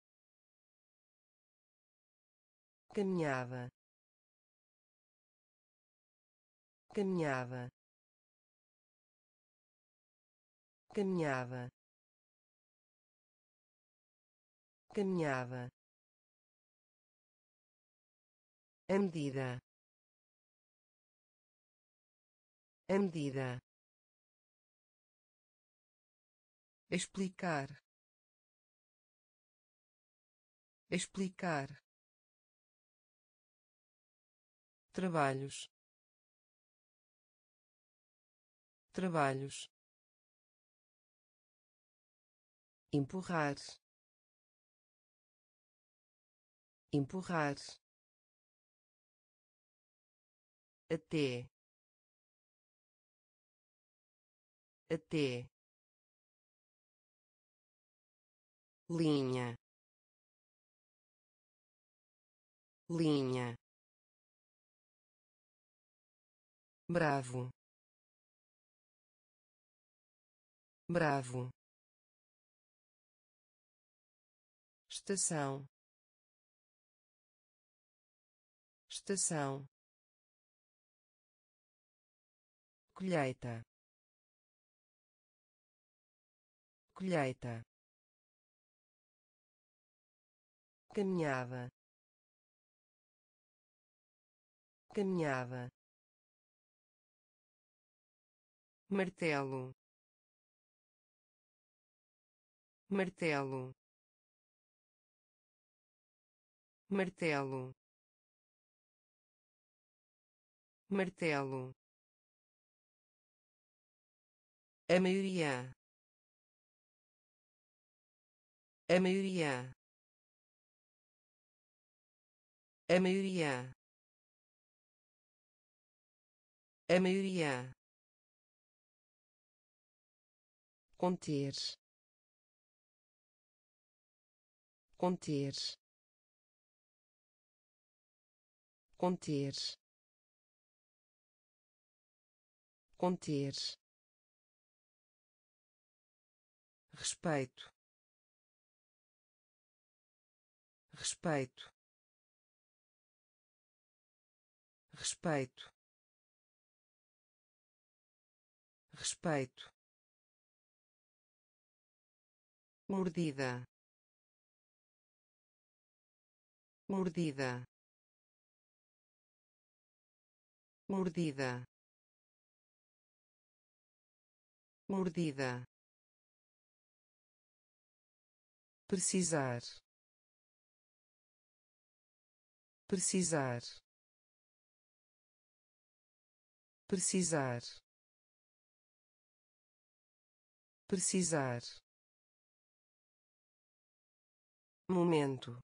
A: caminhava, caminhava, caminhava, caminhava, a medida, a medida, explicar, explicar, trabalhos, trabalhos, empurrar, empurrar, até, até, linha, linha, bravo, bravo, estação, estação, colheita, colheita, caminhava, caminhava, martelo, martelo, martelo, martelo, a maioria, a maioria, a maioria, a maioria, conter, conter, conter, conter, respeito, respeito, respeito, respeito, mordida, mordida, mordida, mordida, precisar, precisar, precisar, precisar, momento,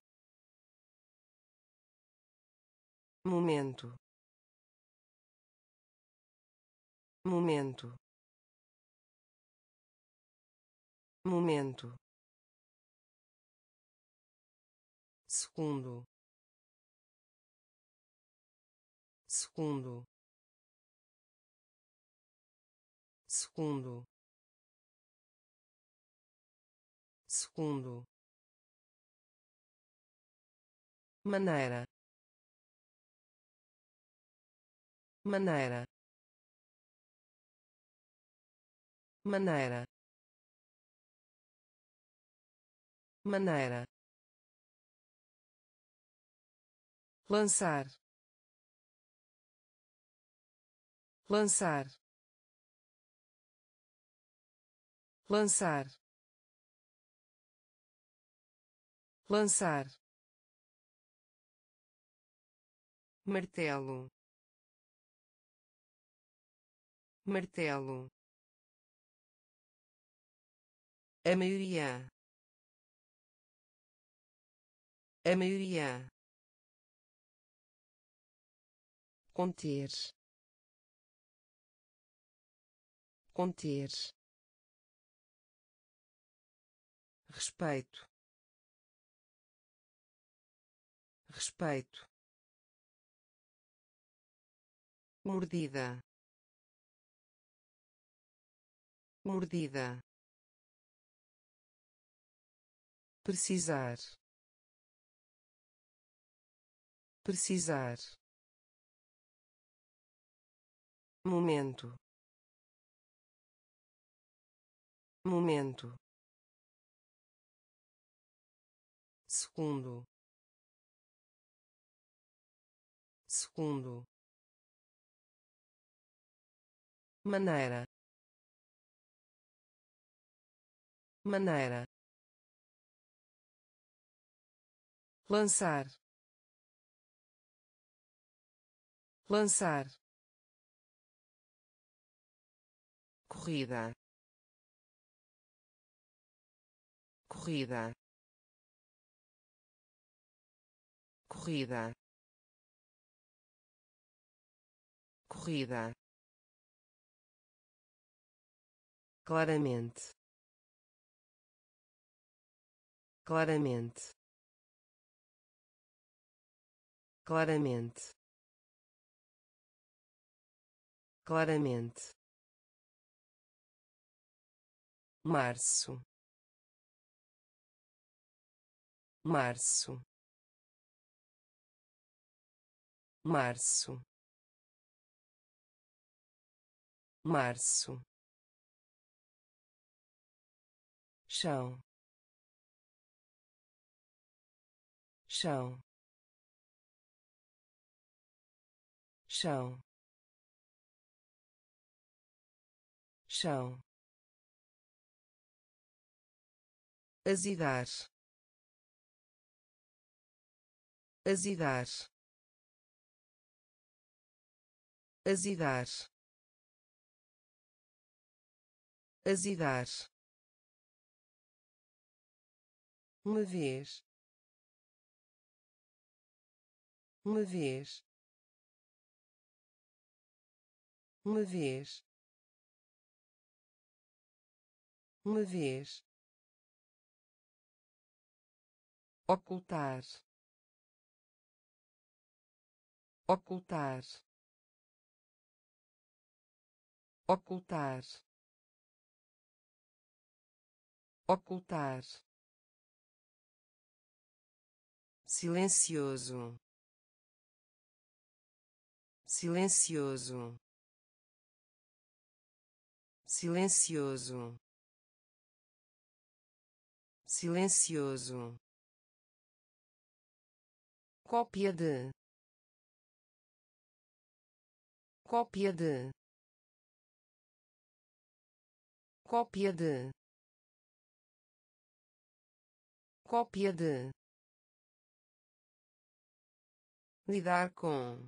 A: momento, momento, momento, segundo, segundo, segundo, segundo, maneira, maneira, maneira, maneira, lançar, lançar, lançar, lançar, martelo, martelo, a maioria, a maioria, conter, conter, respeito, respeito, mordida, mordida, precisar, precisar, momento, momento, segundo, segundo, maneira, maneira, lançar, lançar, corrida, corrida, corrida, corrida, claramente, claramente, claramente, claramente, março, março, março, março, chão, chão, chão, chão, azedar, azedar, azedar, azedar, uma vez, uma vez, uma vez, uma vez, ocultar, ocultar, ocultar, ocultar, silencioso, silencioso, silencioso, silencioso, cópia de, cópia de, cópia de, cópia de, lidar com,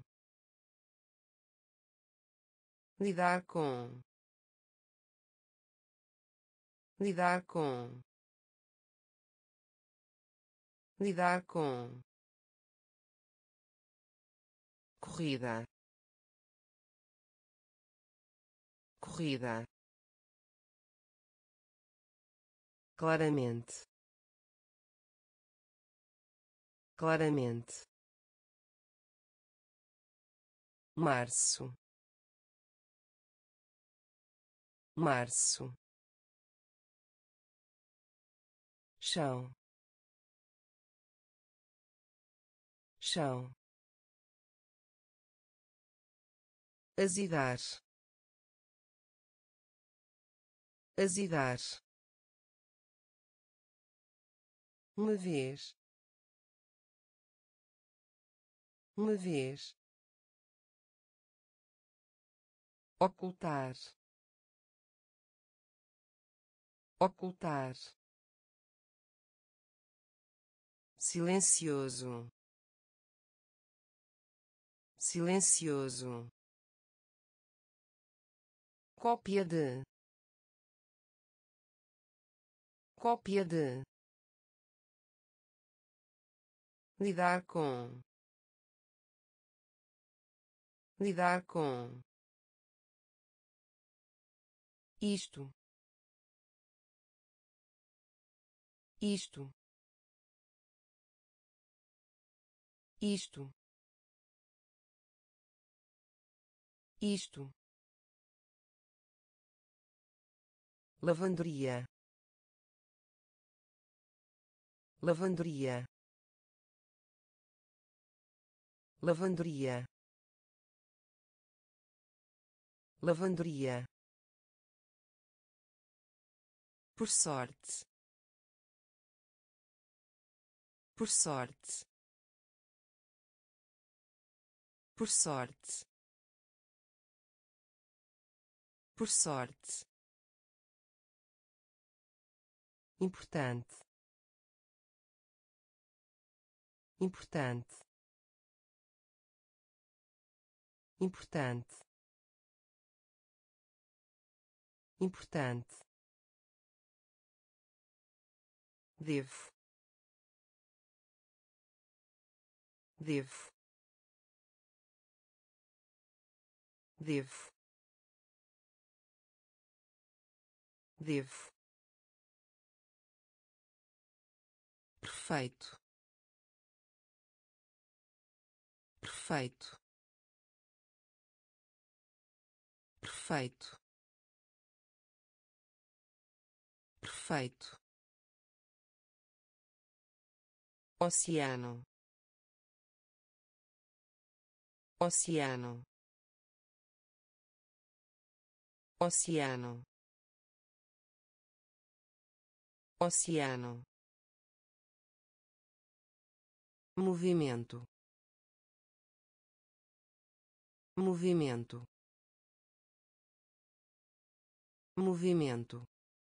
A: lidar com, lidar com, lidar com, corrida, corrida, claramente, claramente, março, março, chão, chão, azedar, azedar, uma vez, uma vez, ocultar, ocultar, silencioso, silencioso, cópia de, cópia de, lidar com, lidar com, isto, isto, isto, isto, lavanderia, lavanderia, lavanderia, lavanderia, por sorte, por sorte, por sorte, por sorte, importante, importante, importante, importante, devo, devo, devo, devo, perfeito, perfeito, perfeito, perfeito, oceano, oceano, oceano, oceano, movimento, movimento, movimento,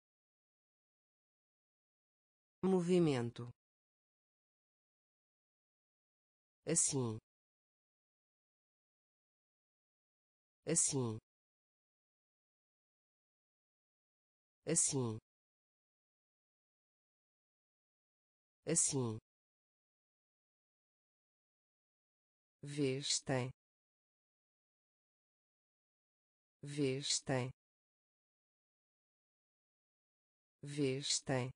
A: movimento, assim, assim, assim, assim, vestem, vestem, vestem,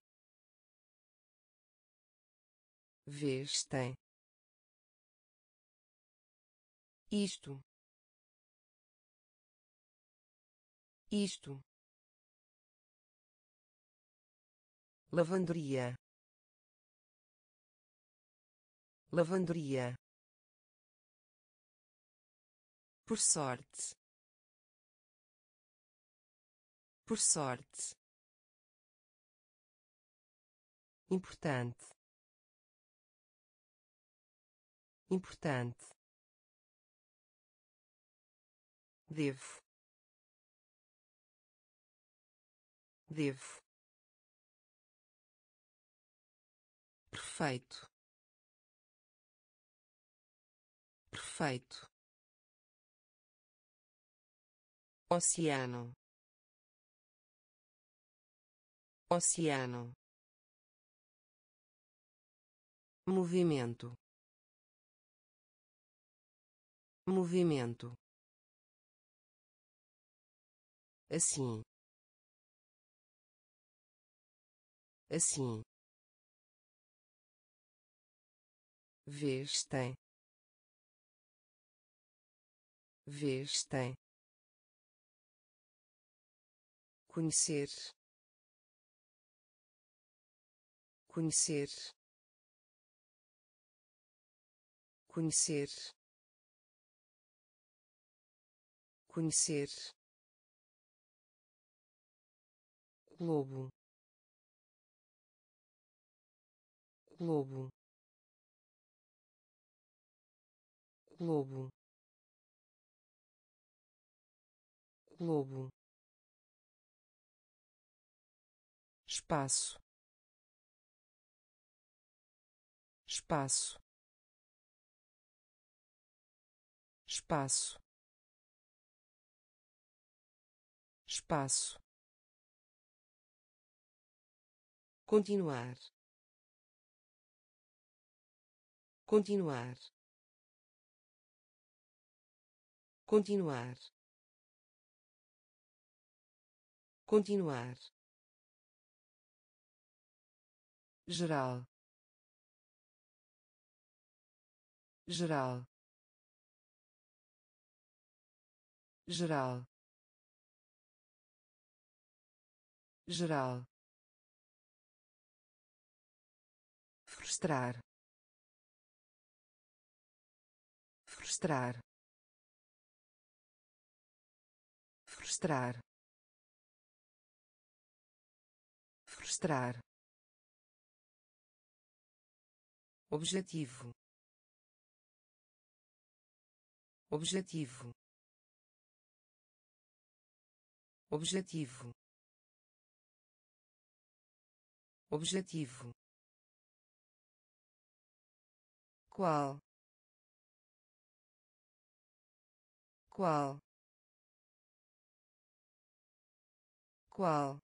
A: vestem, isto, isto, lavanderia, lavanderia, por sorte, por sorte, importante, importante, devo, devo, perfeito, perfeito, oceano, oceano, movimento, movimento, assim, assim, vestem, vestem, conhecer, conhecer, conhecer, conhecer, globo, globo, globo, globo, espaço, espaço, espaço, espaço, continuar, continuar, continuar, continuar, geral, geral, geral, geral, frustrar, frustrar, frustrar, frustrar, objetivo, objetivo, objetivo, objetivo, qual, qual, qual,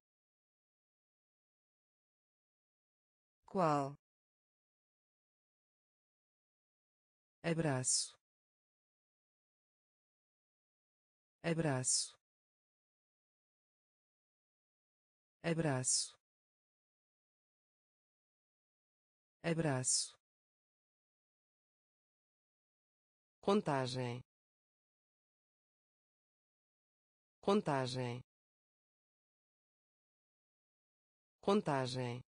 A: qual, abraço, abraço, abraço, abraço, contagem, contagem, contagem,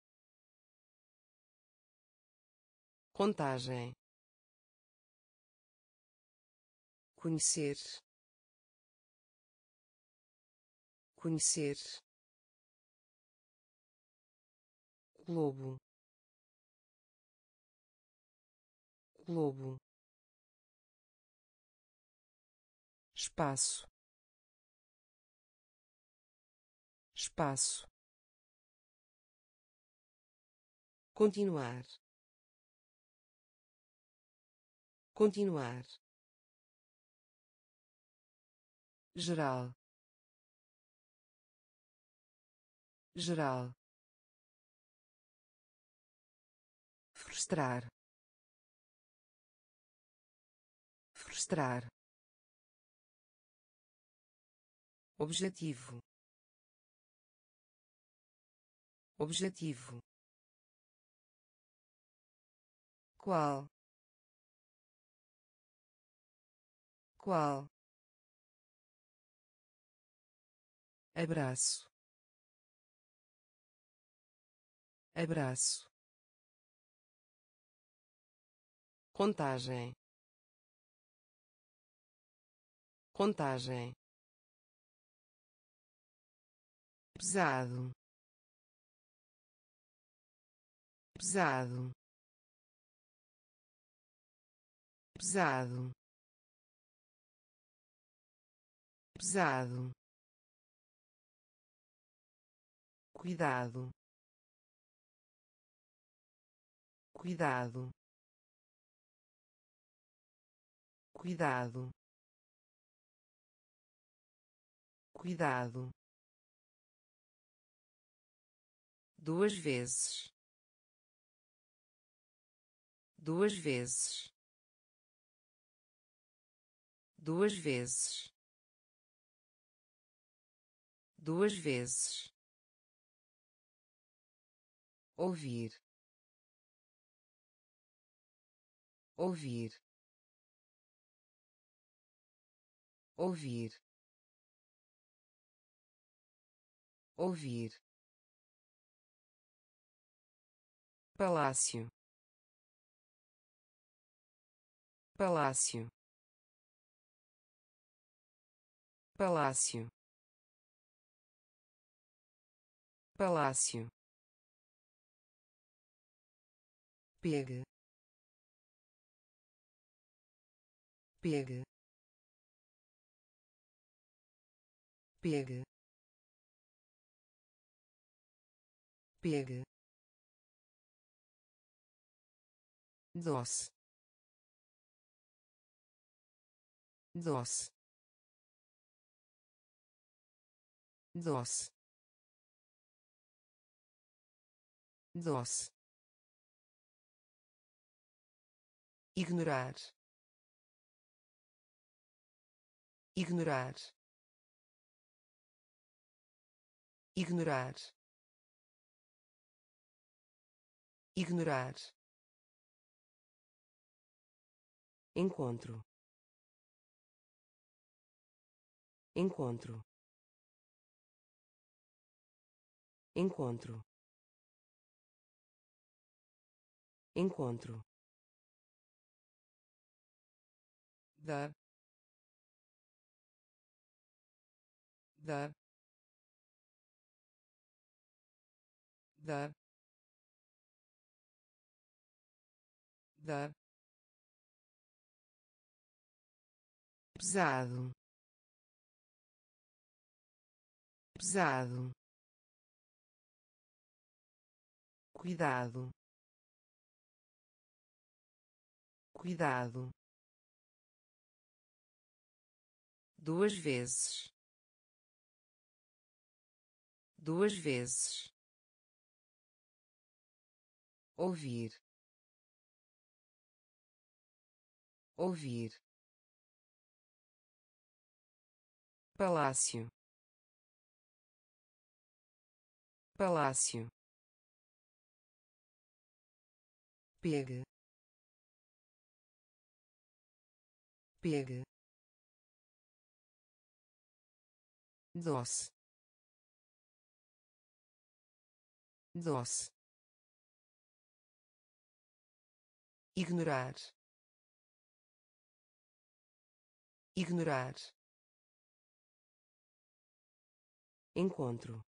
A: contagem, conhecer, conhecer, globo, globo, espaço, espaço, continuar, continuar, geral, geral, frustrar, frustrar, objetivo, objetivo, qual, qual, abraço, abraço, contagem, contagem, pesado, pesado, pesado, pesado, cuidado, cuidado, cuidado, cuidado, duas vezes, duas vezes, duas vezes, duas vezes, ouvir, ouvir, ouvir, ouvir, palácio, palácio, palácio, palácio, pega, pega, pega, pega, doce, doce, doce, doce, ignorar, ignorar, ignorar, ignorar, encontro, encontro, encontro, encontro, dar, dar, dar, dar, pesado, pesado, cuidado, cuidado, duas vezes, duas vezes, ouvir, ouvir, palácio, palácio, pega, pega, doce, doce, ignorar, ignorar, encontro,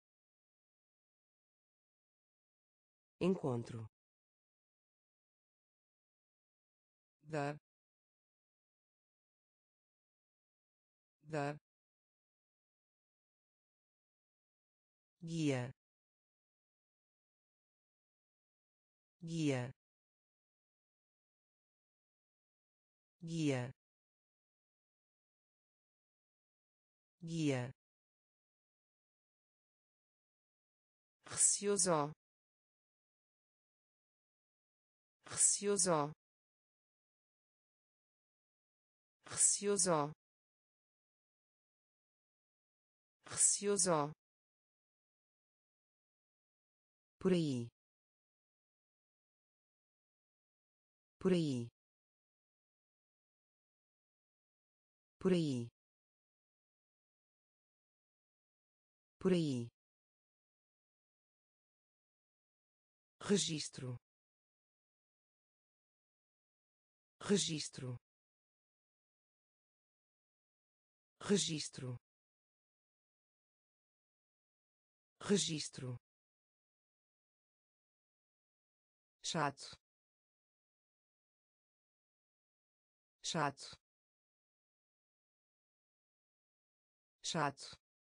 A: encontro, dar, dar, guia, guia, guia, guia, receoso, receoso, receoso, receoso, por aí, por aí, por aí, por aí, registro, registro, registro, registro, chato, chato, chato,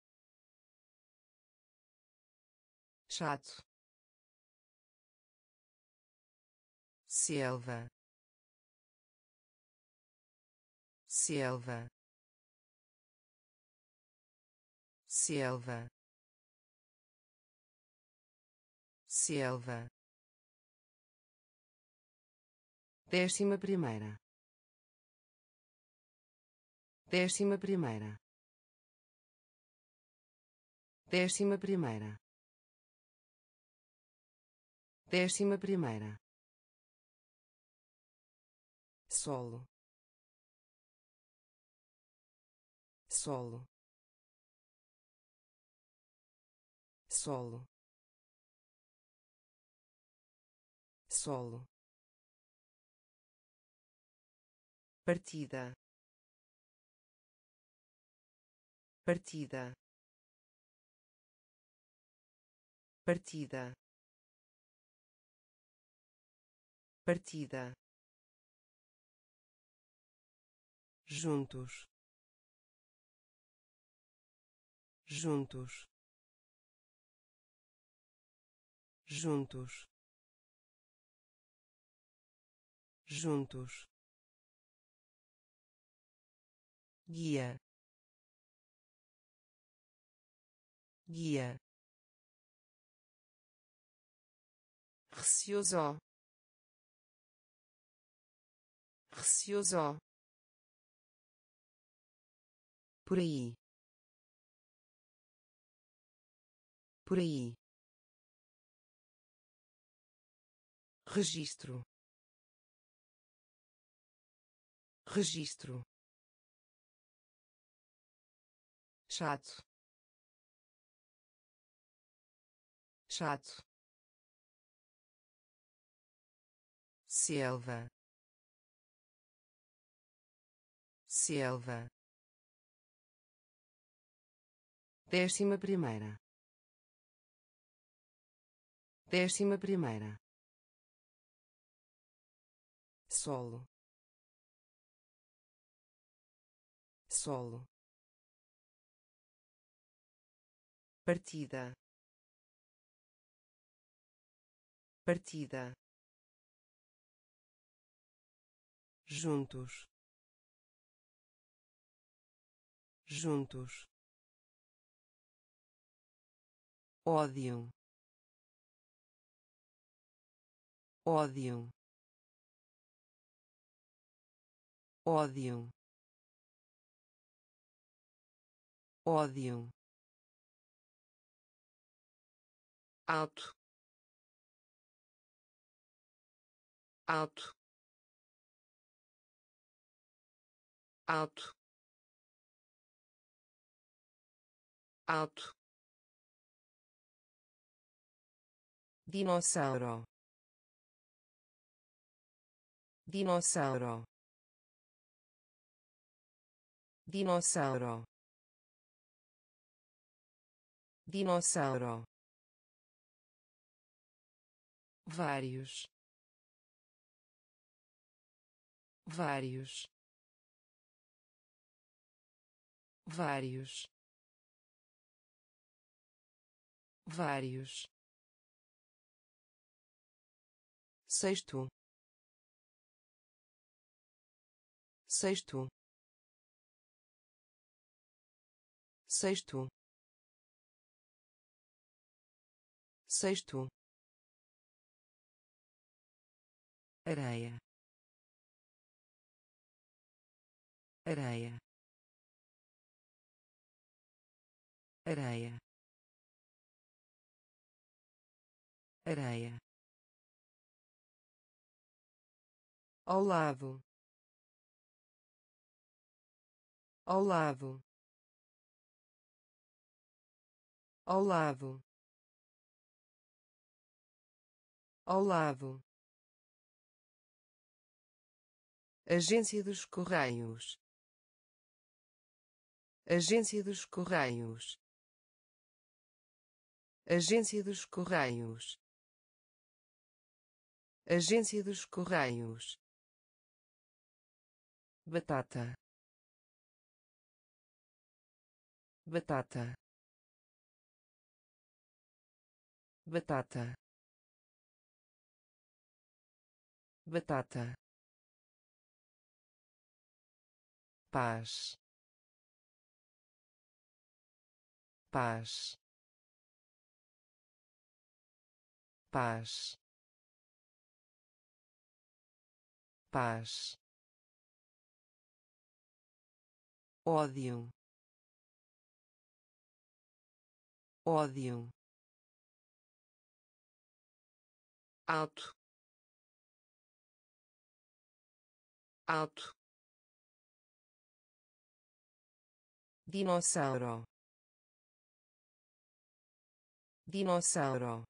A: chato, selva, selva, selva, selva, 11ª, 11ª, 11ª, 11ª, solo, solo, solo, solo, partida, partida, partida, partida, juntos, juntos, juntos, juntos, guia, guia, receoso, receoso, por aí, por aí, registro, registro, chato, chato, selva, selva, 11ª, 11ª, solo, solo, partida, partida, juntos, juntos, ódio, ódio, ódio, ódio, alto, alto, alto, alto, dinossauro, dinossauro, dinossauro, dinossauro, vários, vários, vários, vários, sexto, sexto, sexto, sexto, areia, areia, areia, areia, ao lado, ao lado, ao lado, ao lado, agência dos Correios, agência dos Correios, agência dos Correios, agência dos Correios, batata, batata, batata, batata, paz, paz, paz, paz, ódio, ódio, alto, alto, dinossauro, dinossauro,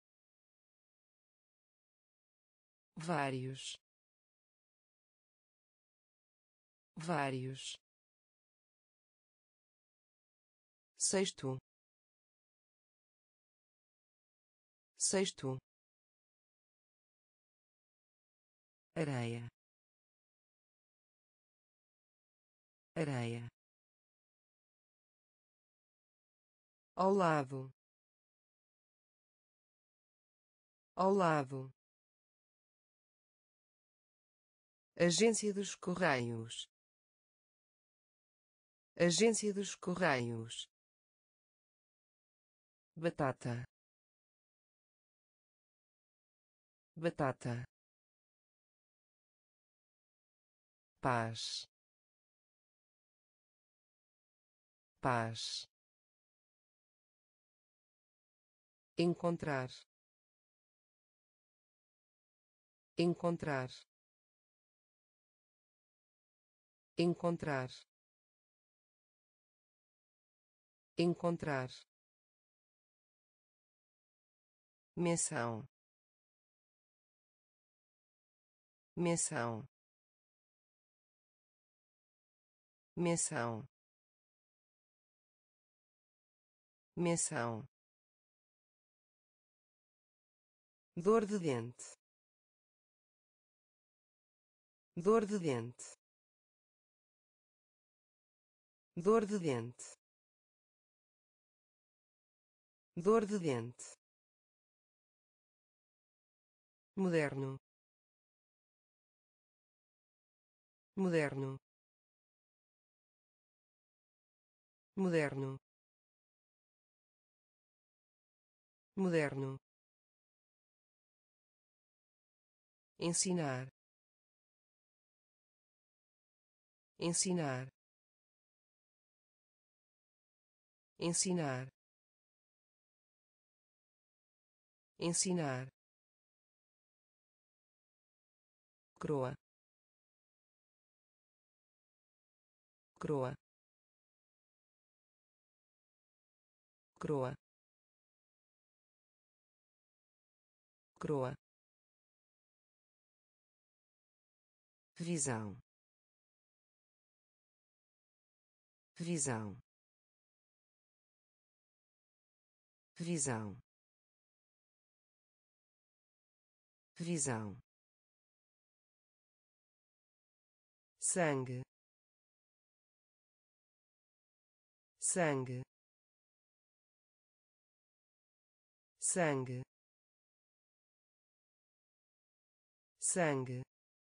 A: vários, vários, sexto, sexto, areia, areia, ao lado, ao lado, agência dos Correios, agência dos Correios, batata, batata, paz, paz, encontrar, encontrar, encontrar, encontrar, menção, menção, menção, menção, dor de dente, dor de dente, dor de dente, dor de dente, moderno, moderno, moderno, moderno, ensinar, ensinar, ensinar, ensinar, croa, croa, croa, croa, visão, visão, visão, visão, sangue, sangue, sangue, sangue,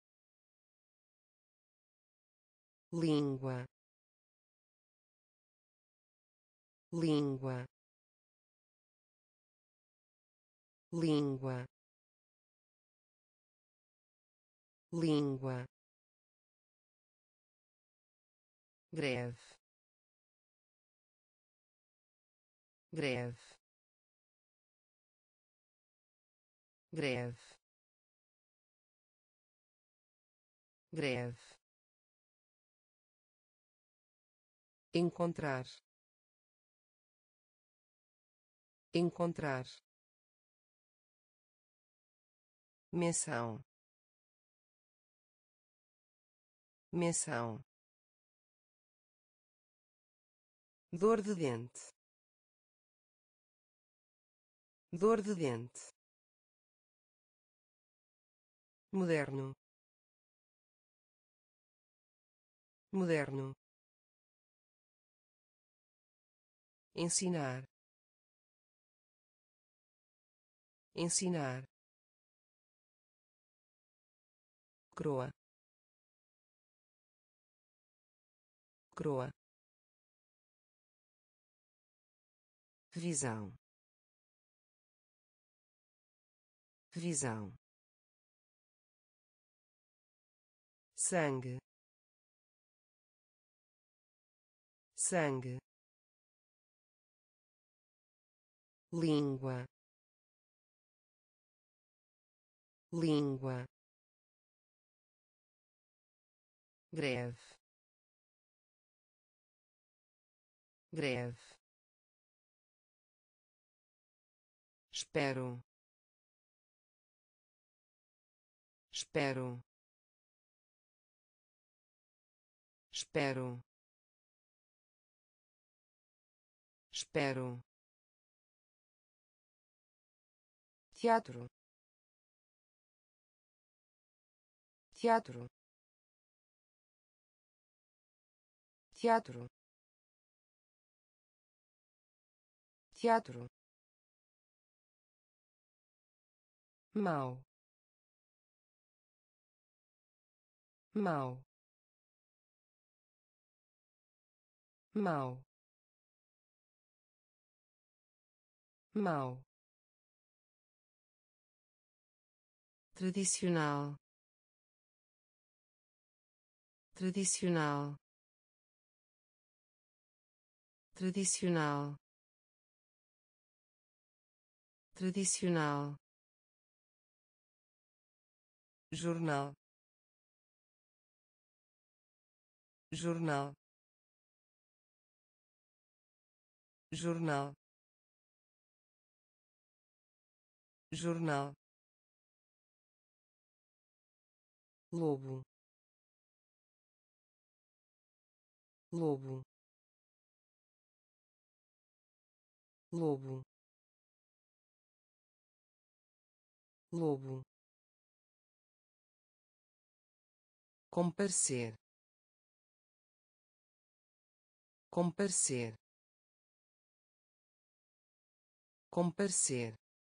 A: língua, língua, língua, língua, greve, greve, greve, greve, encontrar, encontrar, menção, menção, dor de dente, dor de dente, moderno, moderno, ensinar, ensinar, croa, croa, visão, visão, sangue, sangue, língua, língua, greve, greve, espero, espero, espero, espero, teatro, teatro, teatro, teatro, mau, mau, mau, mau, tradicional, tradicional, tradicional, tradicional, jornal, jornal, jornal, jornal, lobo, lobo, lobo, lobo, comparecer, comparecer, comparecer,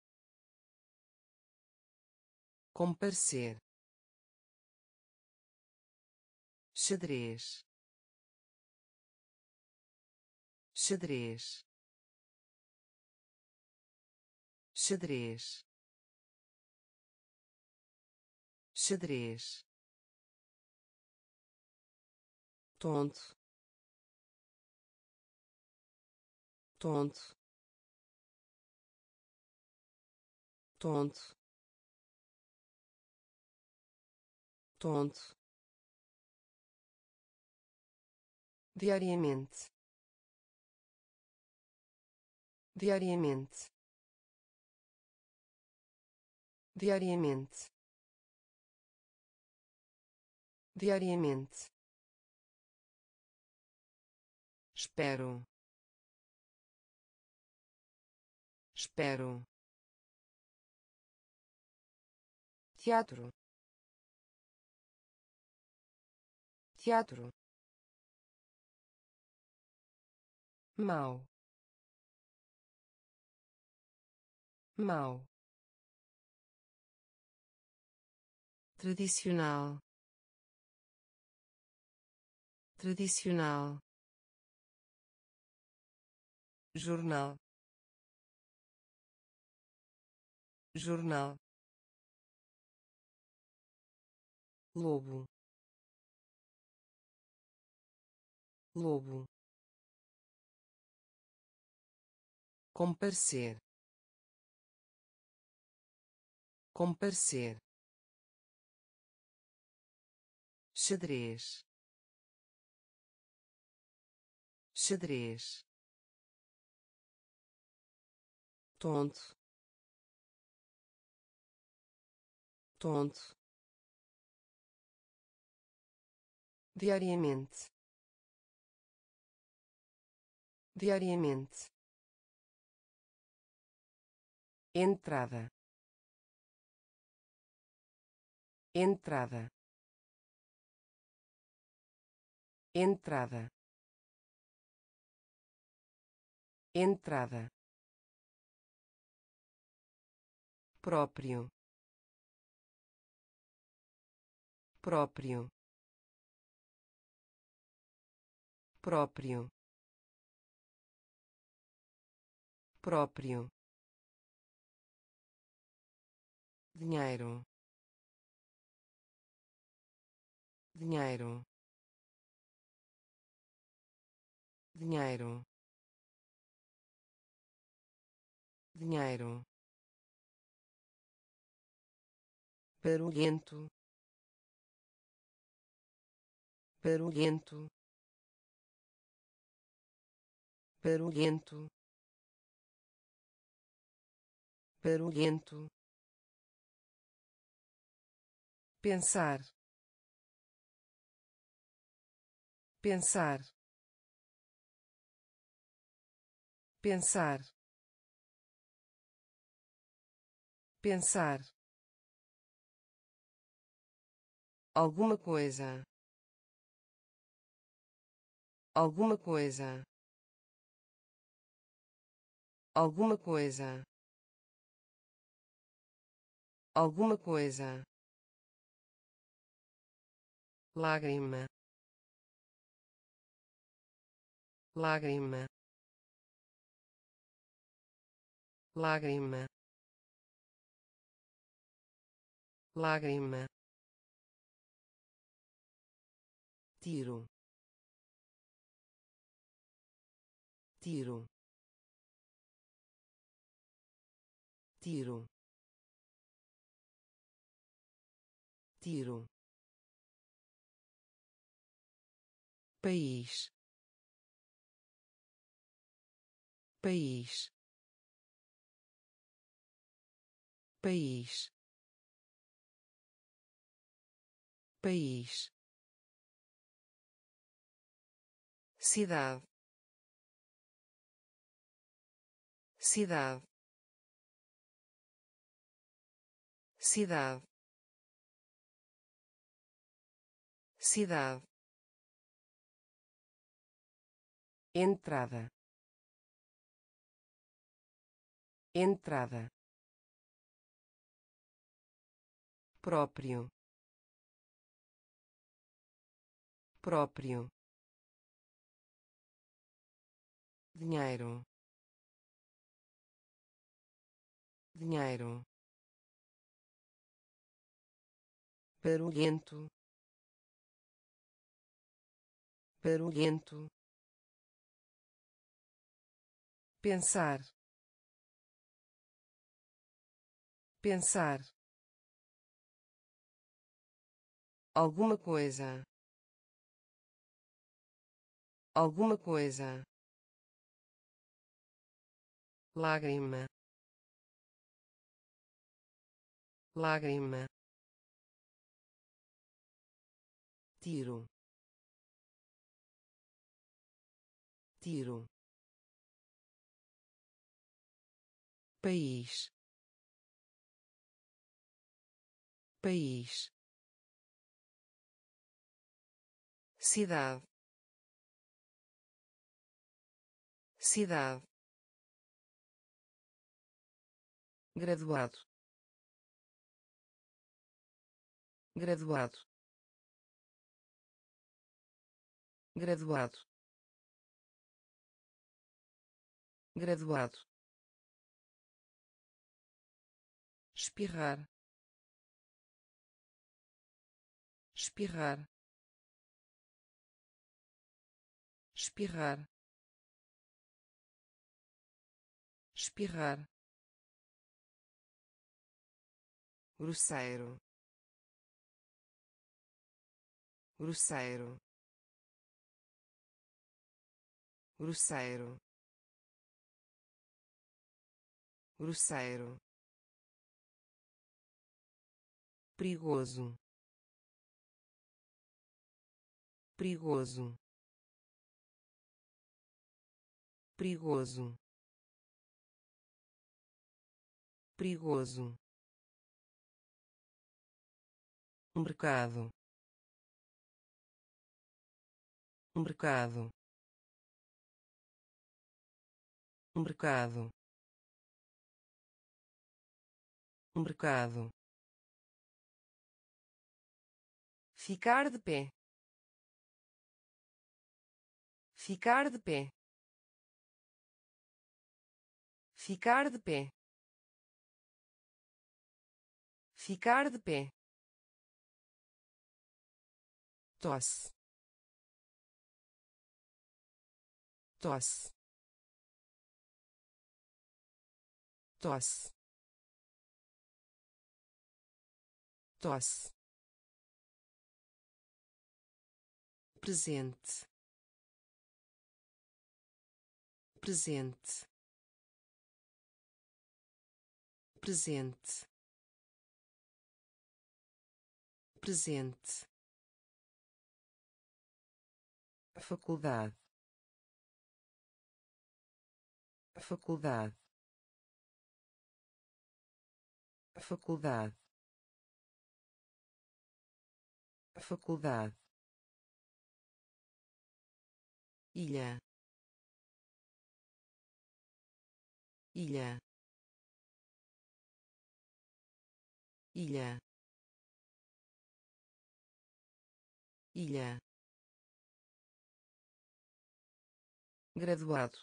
A: comparecer, xadrez, xadrez, xadrez, xadrez, tonto, tonto, tonto, tonto, diariamente, diariamente, diariamente, diariamente, espero, espero, teatro, teatro, mau, mau, tradicional, tradicional, jornal, jornal, lobo, lobo, comparecer, comparecer, xadrez, xadrez, tonto, tonto, diariamente, diariamente, entrada, entrada, entrada, entrada, próprio, próprio, próprio, próprio, dinheiro, dinheiro, dinheiro, dinheiro, barulhento, barulhento, barulhento, barulhento, pensar, pensar, pensar, pensar, alguma coisa, alguma coisa, alguma coisa, alguma coisa, lágrima, lágrima, lágrima, lágrima, tiro, tiro, tiro, tiro, país, país, país, país, cidade, cidade, cidade, cidade, entrada, entrada, próprio, próprio, dinheiro, dinheiro, barulhento, barulhento, pensar, pensar, alguma coisa, alguma coisa, lágrima, lágrima, tiro, tiro, país, país, cidade, cidade, graduado, graduado, graduado, graduado, espirrar, espirrar, espirrar, espirrar, grosseiro, grosseiro, grosseiro, grosseiro, perigoso, perigoso, perigoso, perigoso, mercado, mercado, mercado, mercado, ficar de pé, ficar de pé, ficar de pé, ficar de pé, tosse, tosse, tosse, tosse, presente, presente, presente, presente, faculdade, faculdade, faculdade, faculdade, ilha, ilha, ilha, ilha, graduado,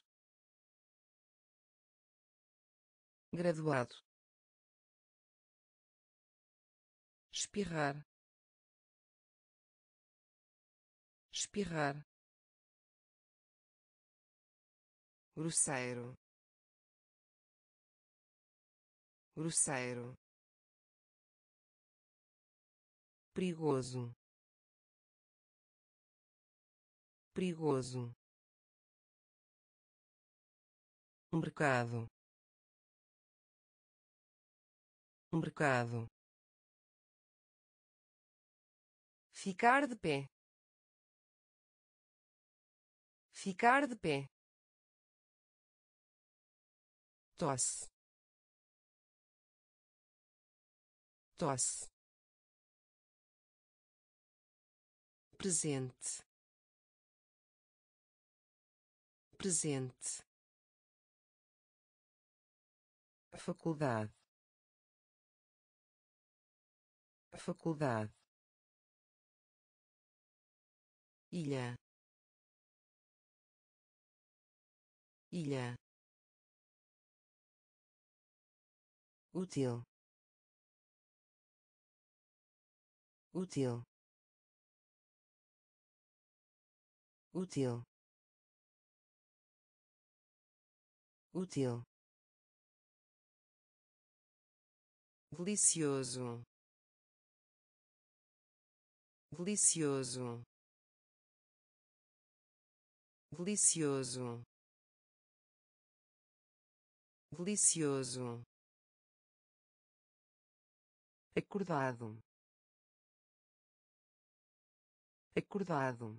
A: graduado, espirrar, espirrar, grosseiro, grosseiro, perigoso, perigoso, mercado, mercado, ficar de pé, ficar de pé, tosse, tosse, presente, presente, faculdade, faculdade, ilha, ilha, útil, útil, útil, útil, delicioso, delicioso, delicioso, delicioso, acordado, acordado,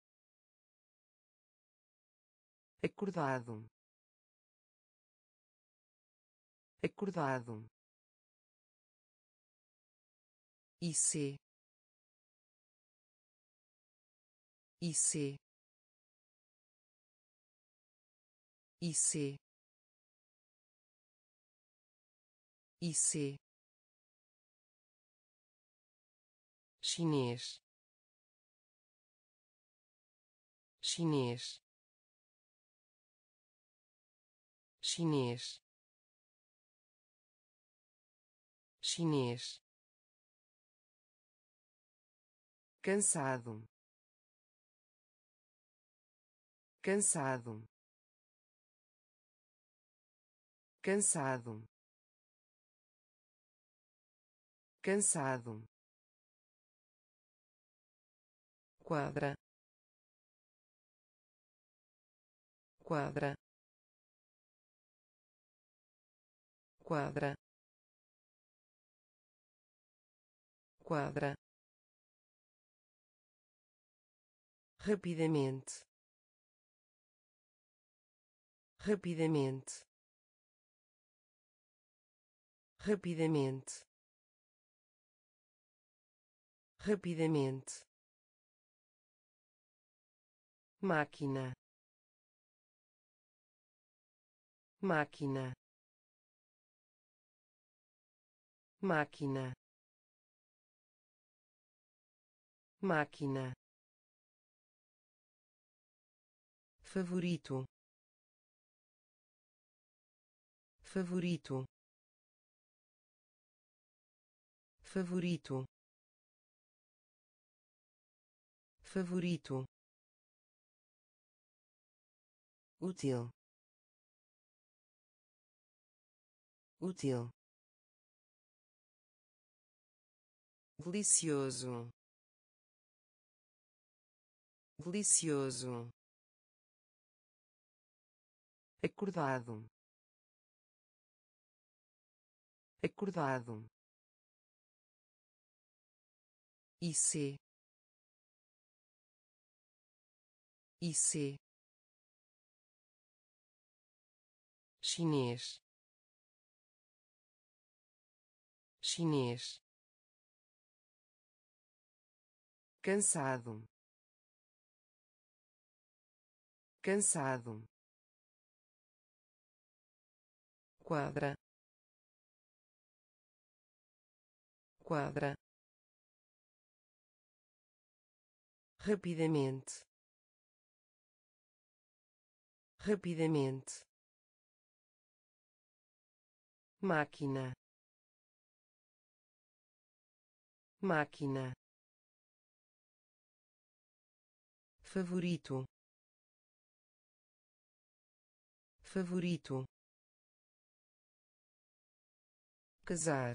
A: acordado, acordado, IC, IC, IC, IC, chinês, chinês, chinês, chinês, cansado, cansado, cansado, cansado, quadra, quadra, quadra, quadra, rapidamente, rapidamente, rapidamente, rapidamente, máquina, máquina, máquina, máquina, favorito, favorito, favorito, favorito, útil, útil, delicioso, delicioso, acordado, acordado, IC, IC, chinês, chinês, cansado, cansado, quadra, quadra, rapidamente, rapidamente, máquina, máquina, favorito, favorito, casar,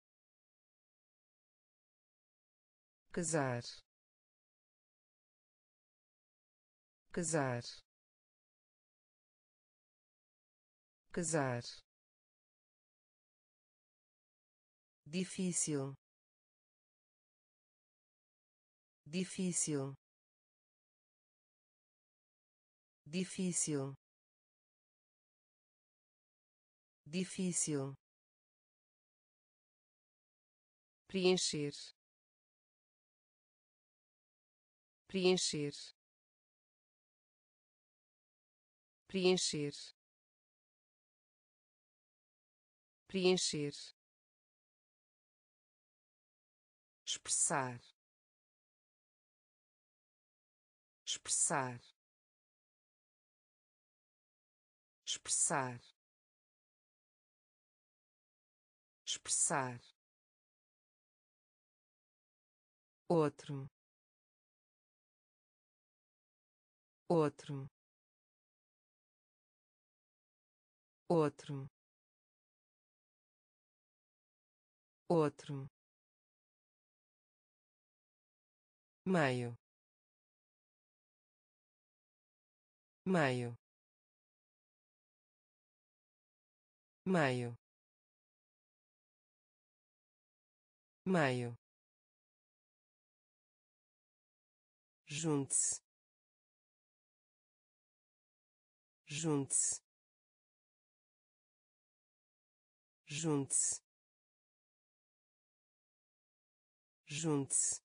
A: casar, casar, casar, difícil, difícil, difícil, difícil, preencher, preencher, preencher, preencher, expressar, expressar, expressar, expressar, outro, outro, outro, outro, meio, meio, meio, meio, junte-se, junte-se, junte-se, junte-se,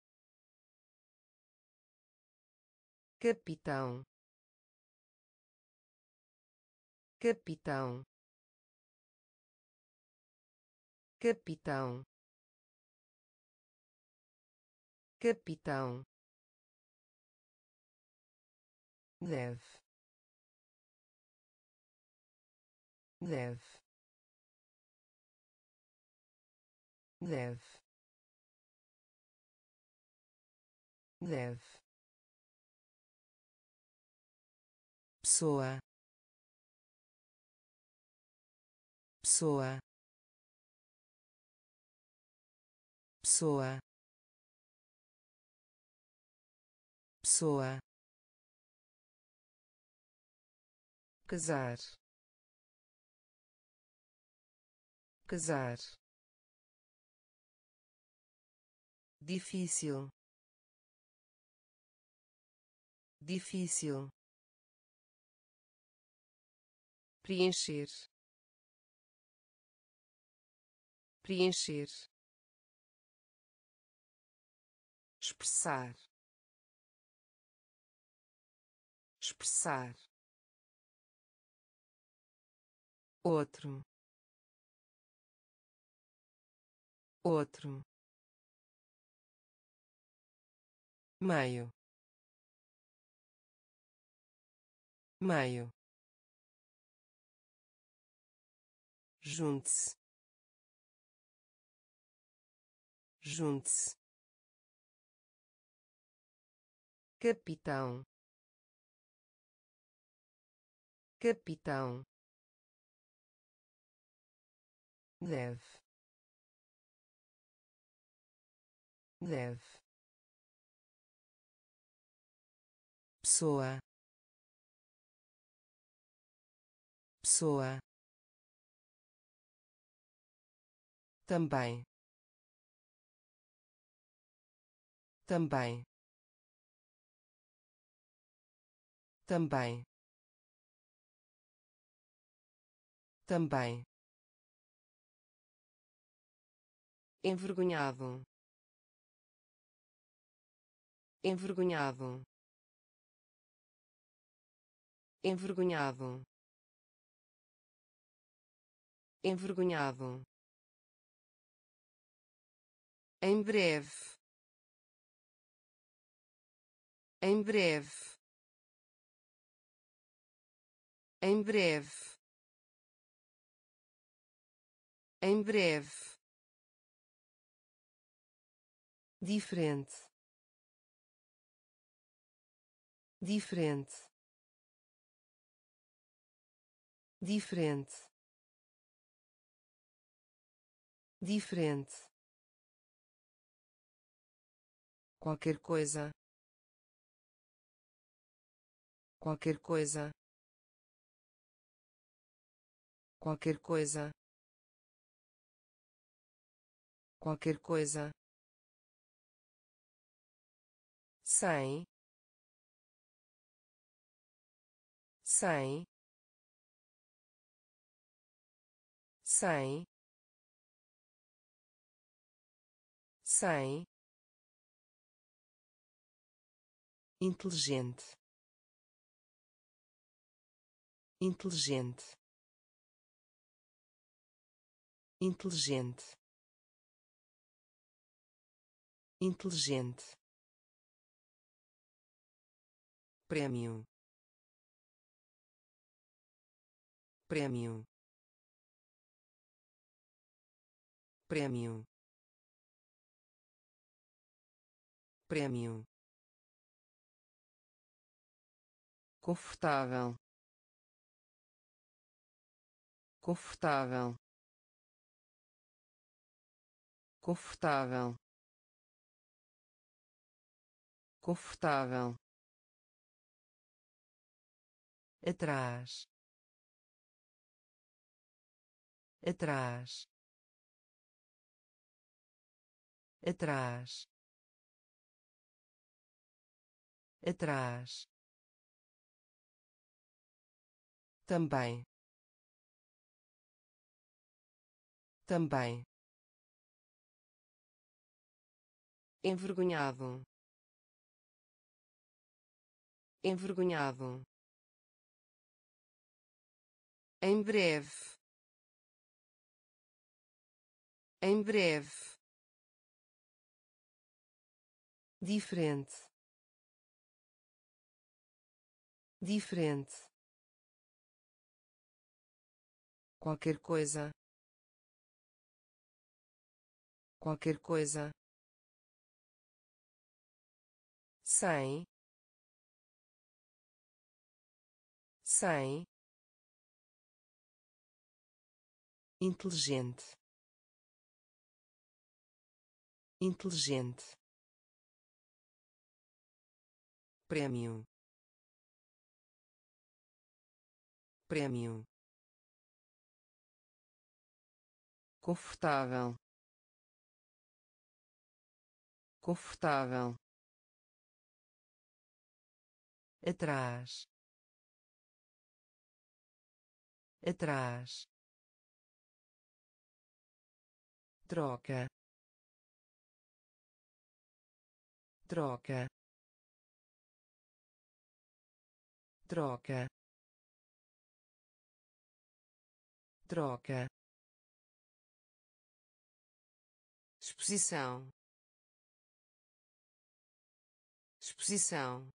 A: capitão, capitão, capitão, capitão, deve, deve, deve, deve, pessoa, pessoa, pessoa, pessoa, casar, casar, difícil, difícil, preencher, preencher, expressar, expressar, outro, outro, meio, meio, junte-se, junte-se, capitão, capitão, deve, deve, pessoa, pessoa, também, também, também, também, envergonhado, envergonhado, envergonhado, envergonhado, em breve, em breve, em breve, em breve, diferente, diferente, diferente, diferente, qualquer coisa, qualquer coisa, qualquer coisa, qualquer coisa, sem, sem, sem, sem, inteligente, inteligente, inteligente, inteligente, prêmio, prêmio, prêmio, prêmio, confortável, confortável, confortável, confortável, atrás, atrás, atrás, atrás, também, também, envergonhado, envergonhado, em breve, em breve, diferente, diferente, qualquer coisa, sem, sem, inteligente, inteligente, prêmio, prêmio, confortável, confortável, atrás, atrás, troca, troca, troca, troca, exposição, exposição,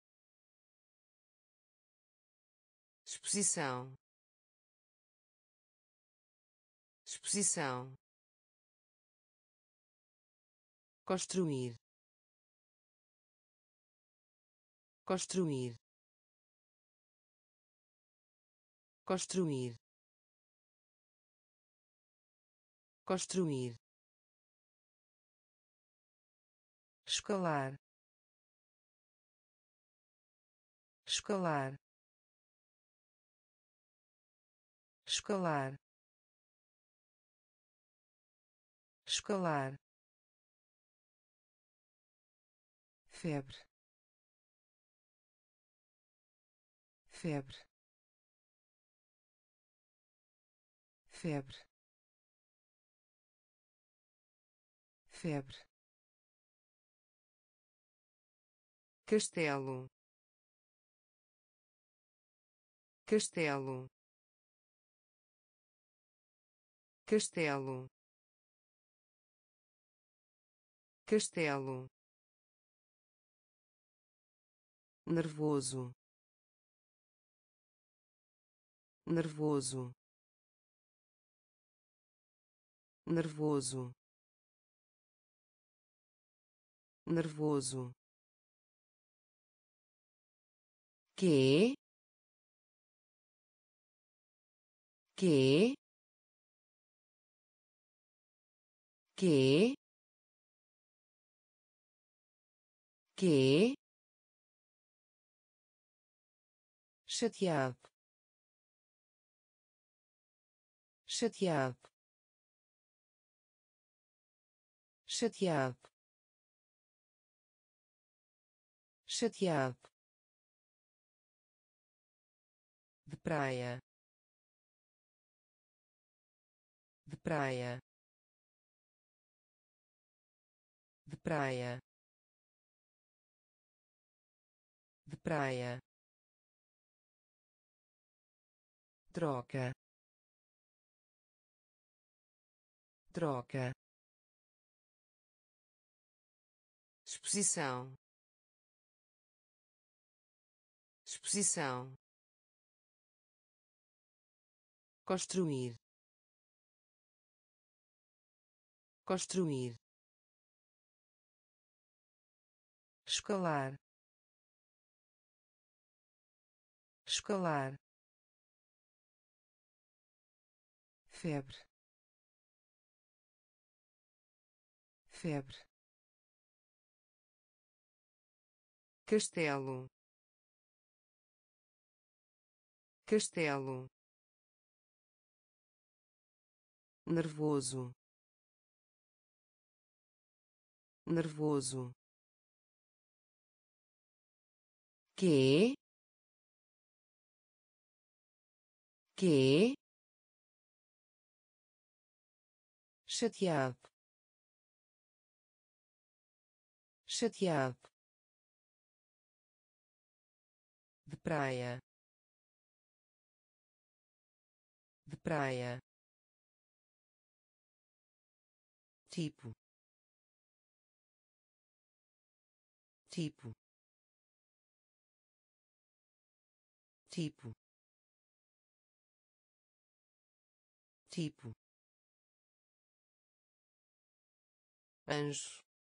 A: exposição, exposição, construir, construir, construir, construir, escalar, escalar, escalar, escalar, febre, febre, febre, febre, castelo, castelo, castelo, castelo, nervoso, nervoso, nervoso, nervoso, que, que, que, que, chateado, chateado, chateado, chateado, de praia, de praia, de praia, de praia, troca, troca, exposição, exposição, construir, construir, escalar, escalar, febre, febre, castelo, castelo, nervoso, nervoso, que, chateado, chateado, de praia, de praia, tipo, tipo, tipo, tipo, anjo,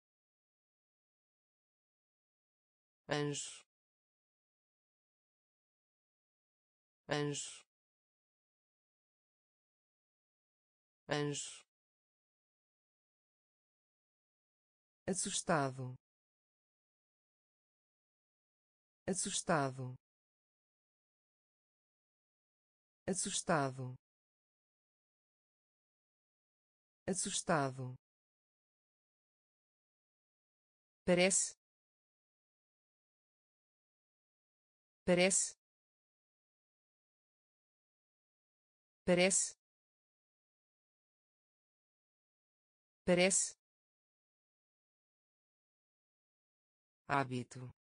A: anjo, anjo, anjo, assustado, assustado, assustado, assustado, parece, parece, parece, parece, hábito,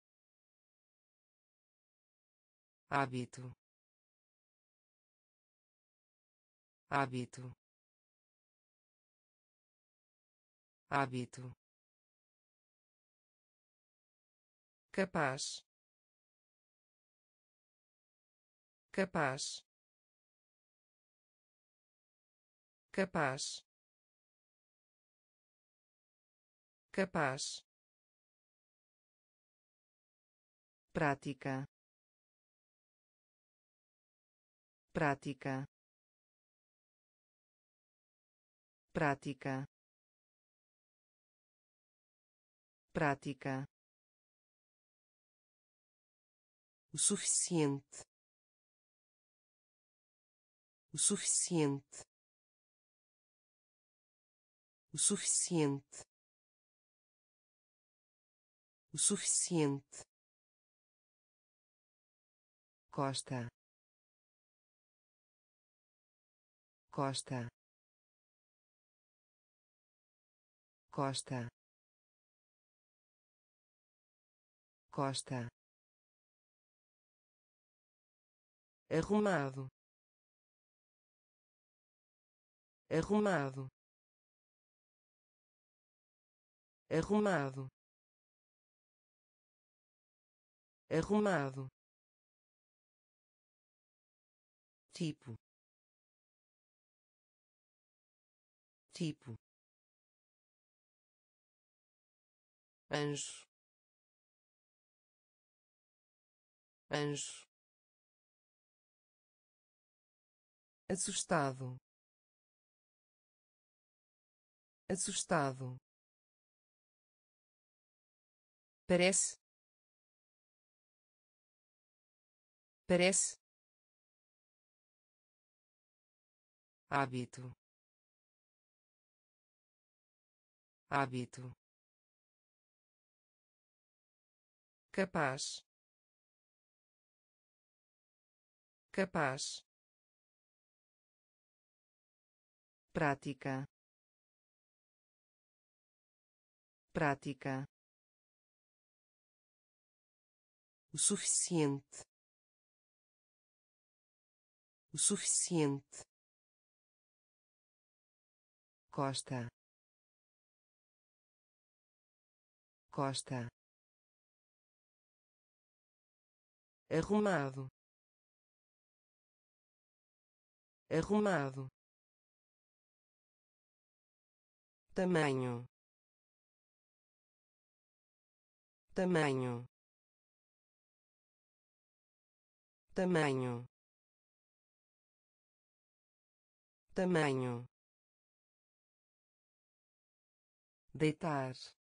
A: hábito, hábito, hábito, capaz, capaz, capaz, capaz, prática, prática, prática, prática, o suficiente, o suficiente, o suficiente, o suficiente, costa, costa, costa, costa, arrumado, arrumado, arrumado, arrumado, tipo, tipo, anjo, anjo, assustado, assustado, parece, parece, hábito, hábito, capaz, capaz, prática, prática, o suficiente, o suficiente, costa, costa, arrumado, arrumado, tamanho, tamanho, tamanho, tamanho, deitar,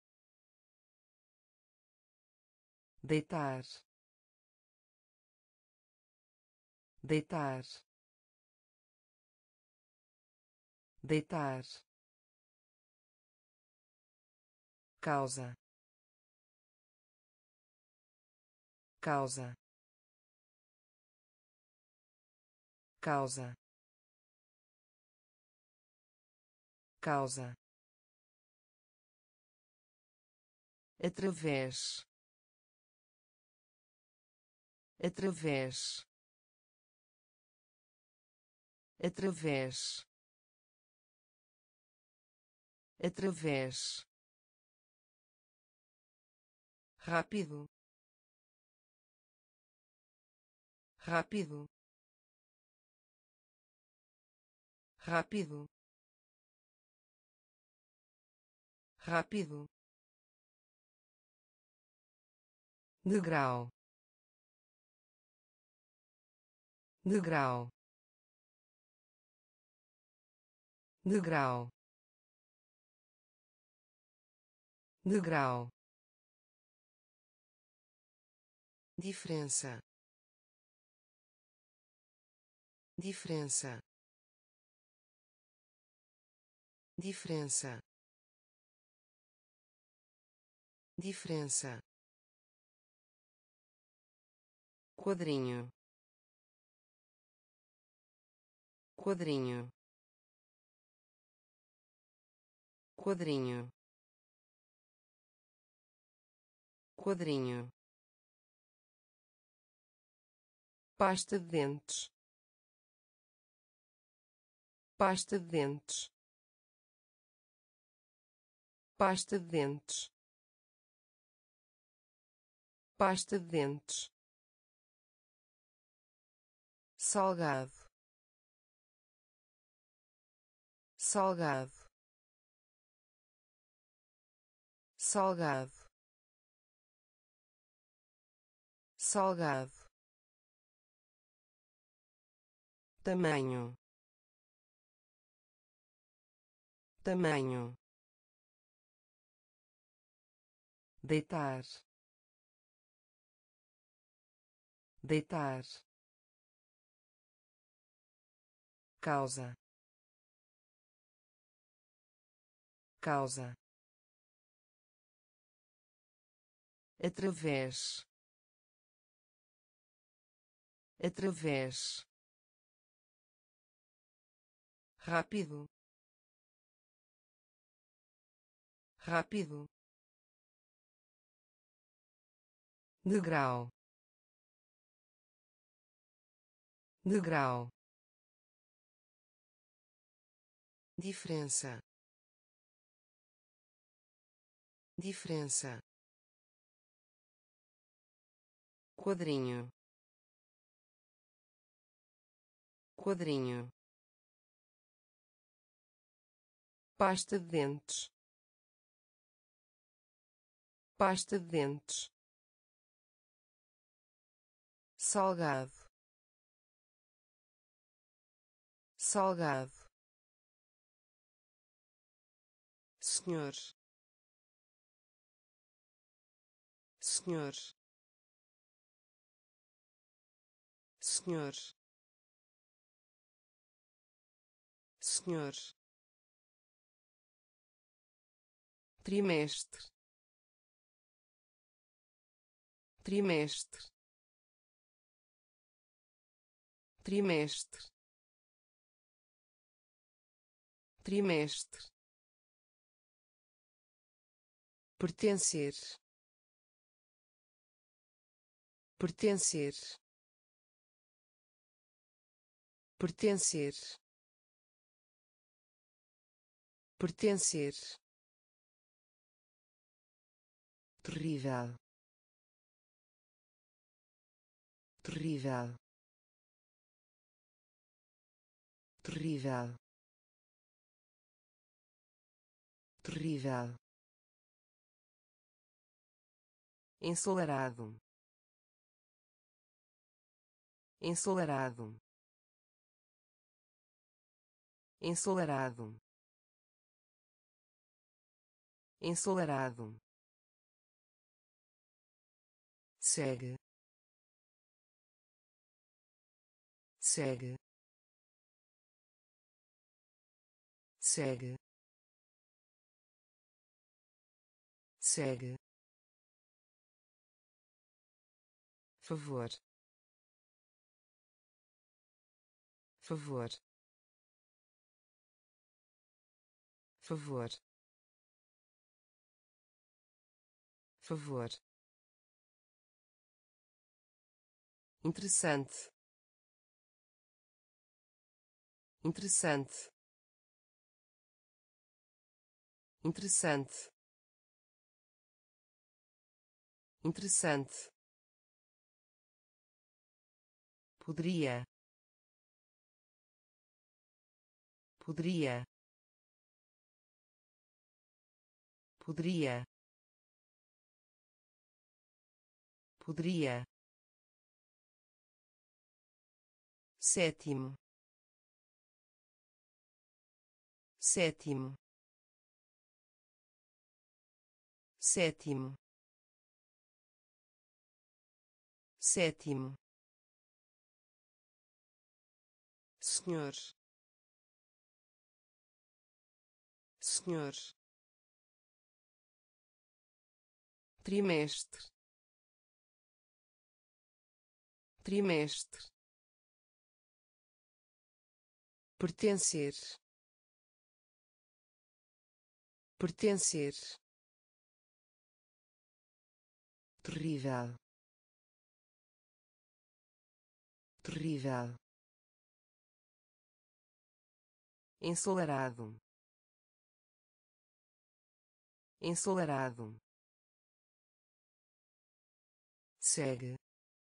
A: deitar, deitar, deitar, causa, causa, causa, causa, através, através, através, através, rápido, rápido, rápido, rápido, degrau, degrau, degrau, degrau, diferença, diferença, diferença, diferença, quadrinho, quadrinho, quadrinho, quadrinho, pasta de dentes, pasta de dentes, pasta de dentes, pasta de dentes, salgado, salgado, salgado, salgado, tamanho, tamanho, deitar, deitar, causa, causa, através, através, rápido, rápido, degrau, degrau, diferença, diferença, quadrinho, quadrinho, pasta de dentes, pasta de dentes, salgado, salgado, senhor, senhor, senhor, senhor, trimestre, trimestre, trimestre, trimestre, pertencer, pertencer, pertencer, pertencer, terrível, terrível, terrível, terrível, ensolarado, ensolarado, ensolarado, ensolarado, segue, segue, segue, segue, favor, favor, favor, favor, interessante, interessante, interessante, interessante, poderia, poderia, poderia, poderia, sétimo, sétimo, sétimo, sétimo, senhor, senhor, trimestre, trimestre, pertencer, pertencer, terrível, terrível, ensolarado, ensolarado, segue,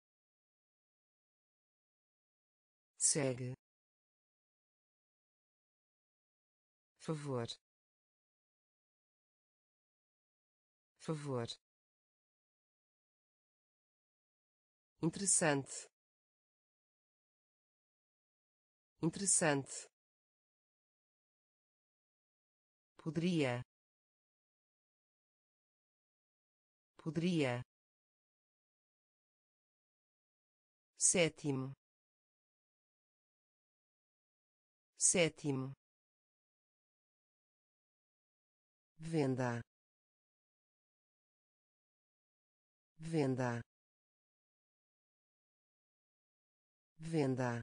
A: segue, favor, favor, interessante, interessante, poderia, poderia, sétimo, sétimo, venda, venda, venda,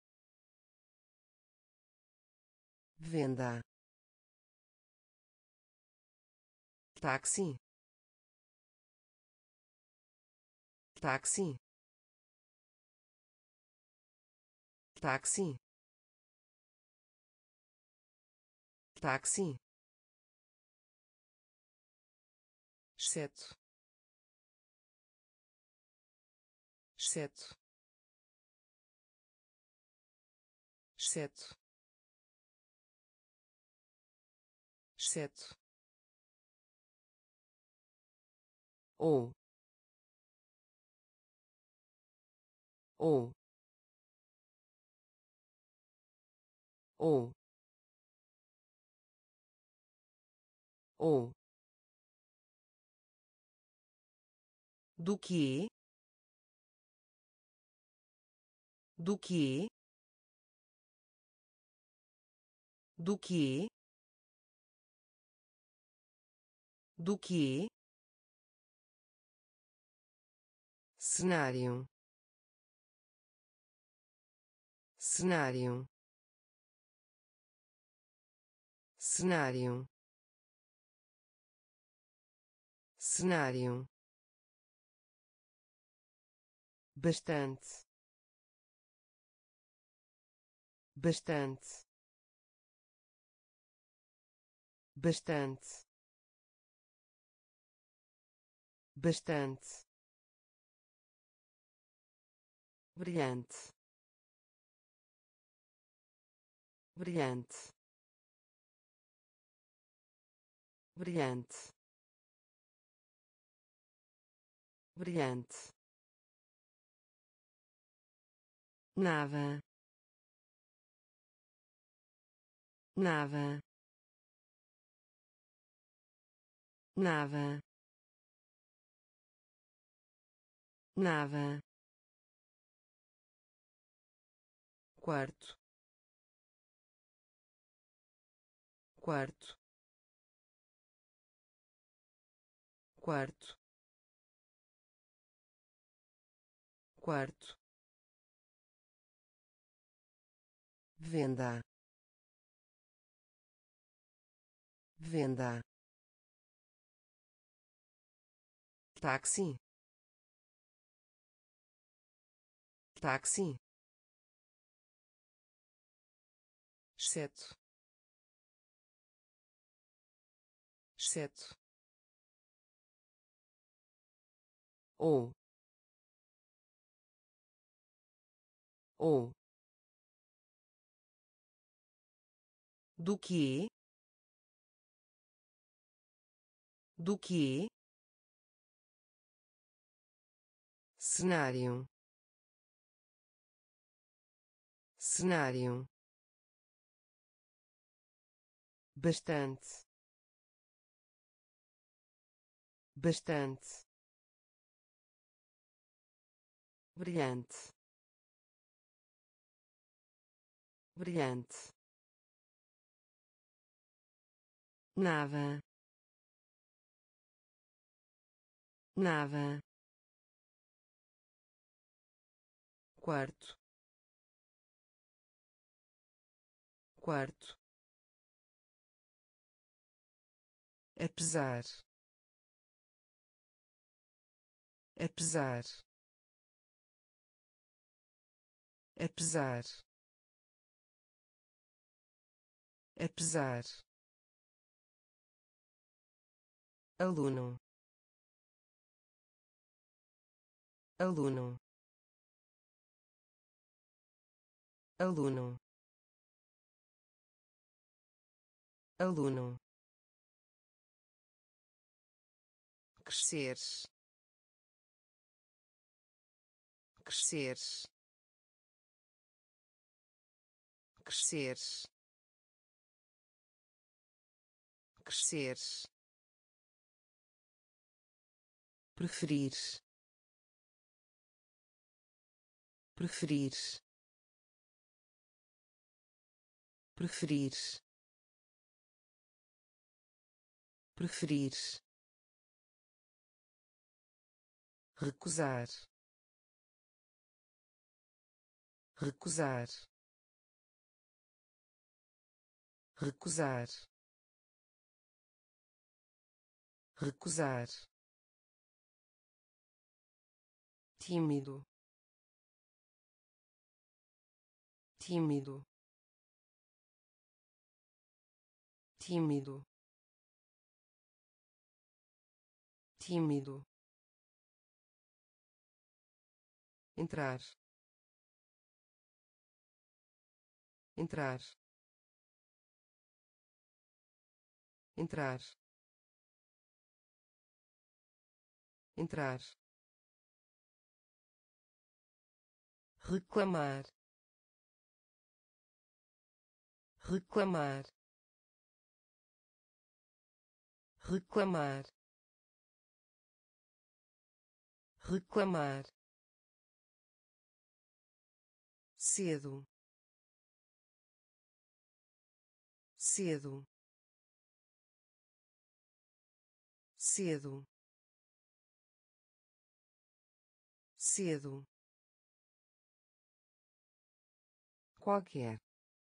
A: venda, táxi, táxi, táxi, táxi, exceto, exceto, exceto, exceto, ou, ou, ou, ou, do que, do que, do que, do que, cenário, cenário, cenário, cenário, bastante, bastante, bastante, bastante, brilhante, brilhante, brilhante, brilhante, nada, nada, nada, nada, quarto, quarto, quarto, quarto, venda, venda, táxi, táxi, exceto, exceto ou ou do que cenário cenário bastante bastante brilhante brilhante nada nada quarto quarto apesar apesar apesar apesar aluno aluno aluno aluno crescer crescer crescer crescer preferir preferir preferir preferir recusar recusar recusar recusar tímido tímido tímido tímido entrar entrar entrar entrar reclamar reclamar reclamar reclamar cedo cedo cedo cedo qualquer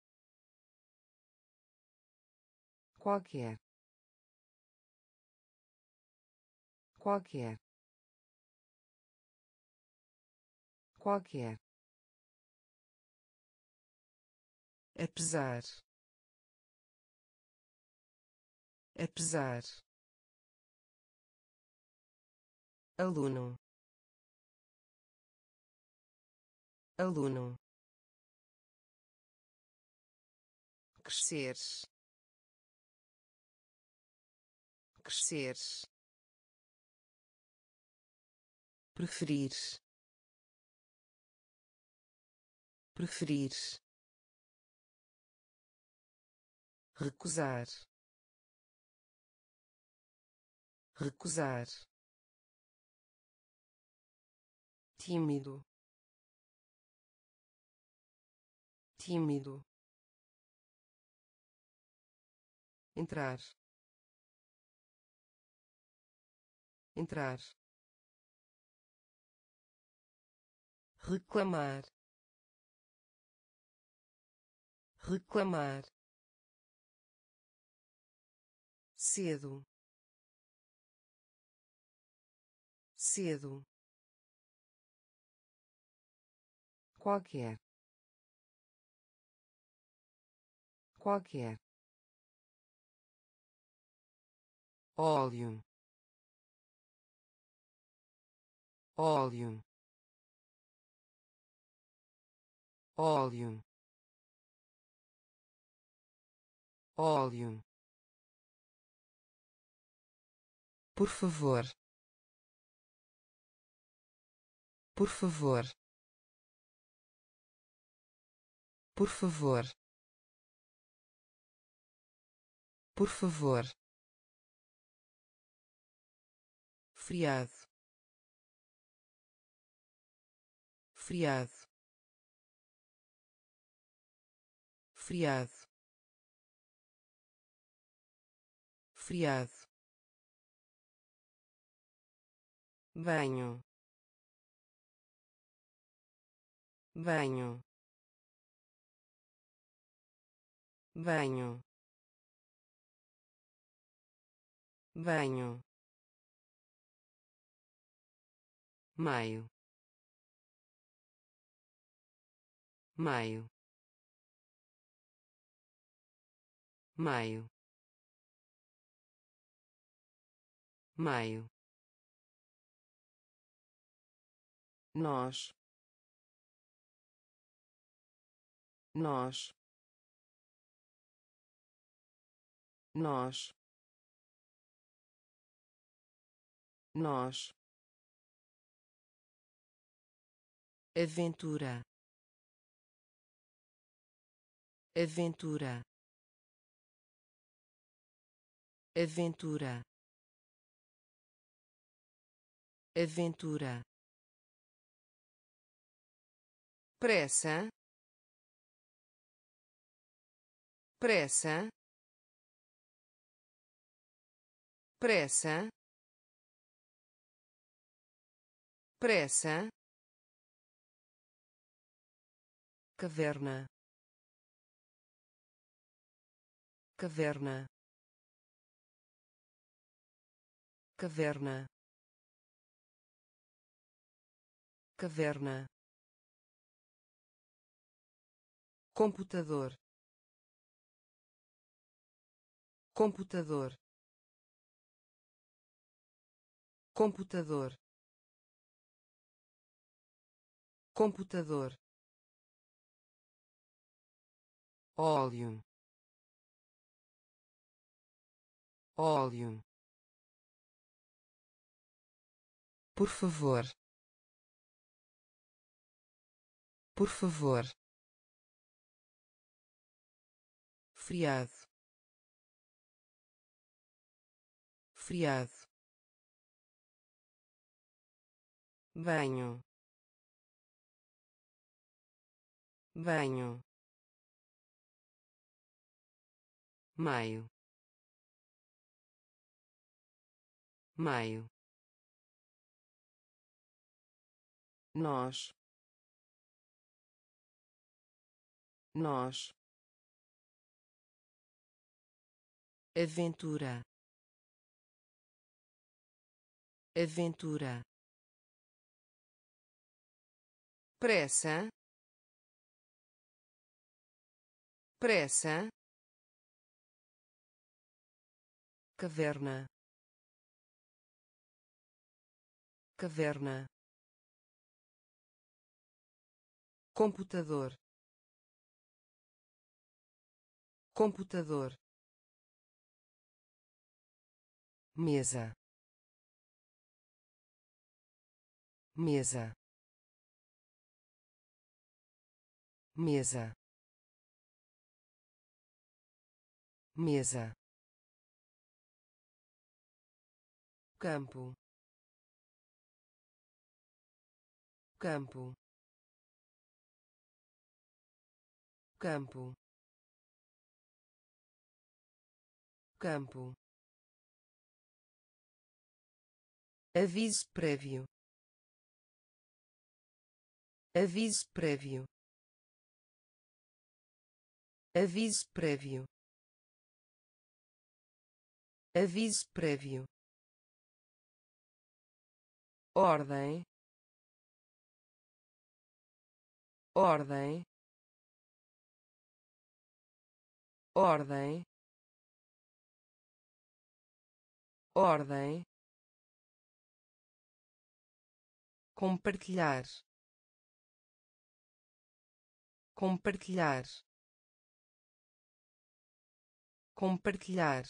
A: qualquer qualquer qualquer apesar apesar aluno aluno crescer crescer preferir preferir recusar recusar tímido tímido entrar entrar reclamar reclamar cedo cedo qualquer qualquer óleo, óleo, óleo, óleo. Por favor, por favor, por favor, por favor. Friado, friado, friado, friado. Banho, banho, banho, banho. Maio, maio, maio, maio. Nós, nós, nós, nós. Aventura, aventura, aventura, aventura. Pressa, pressa, pressa, pressa. Caverna, caverna, caverna, caverna. Computador, computador, computador, computador. Óleo, óleo. Por favor, por favor. Friado, friado. Banho, banho. Maio, maio. Nós, nós. Aventura, aventura. Pressa, pressa. Caverna, caverna. Computador, computador. Mesa, mesa, mesa, mesa. Campo, campo, campo, campo. Aviso prévio, aviso prévio, aviso prévio, aviso prévio. Ordem, ordem, ordem, ordem, compartilhar, compartilhar, compartilhar,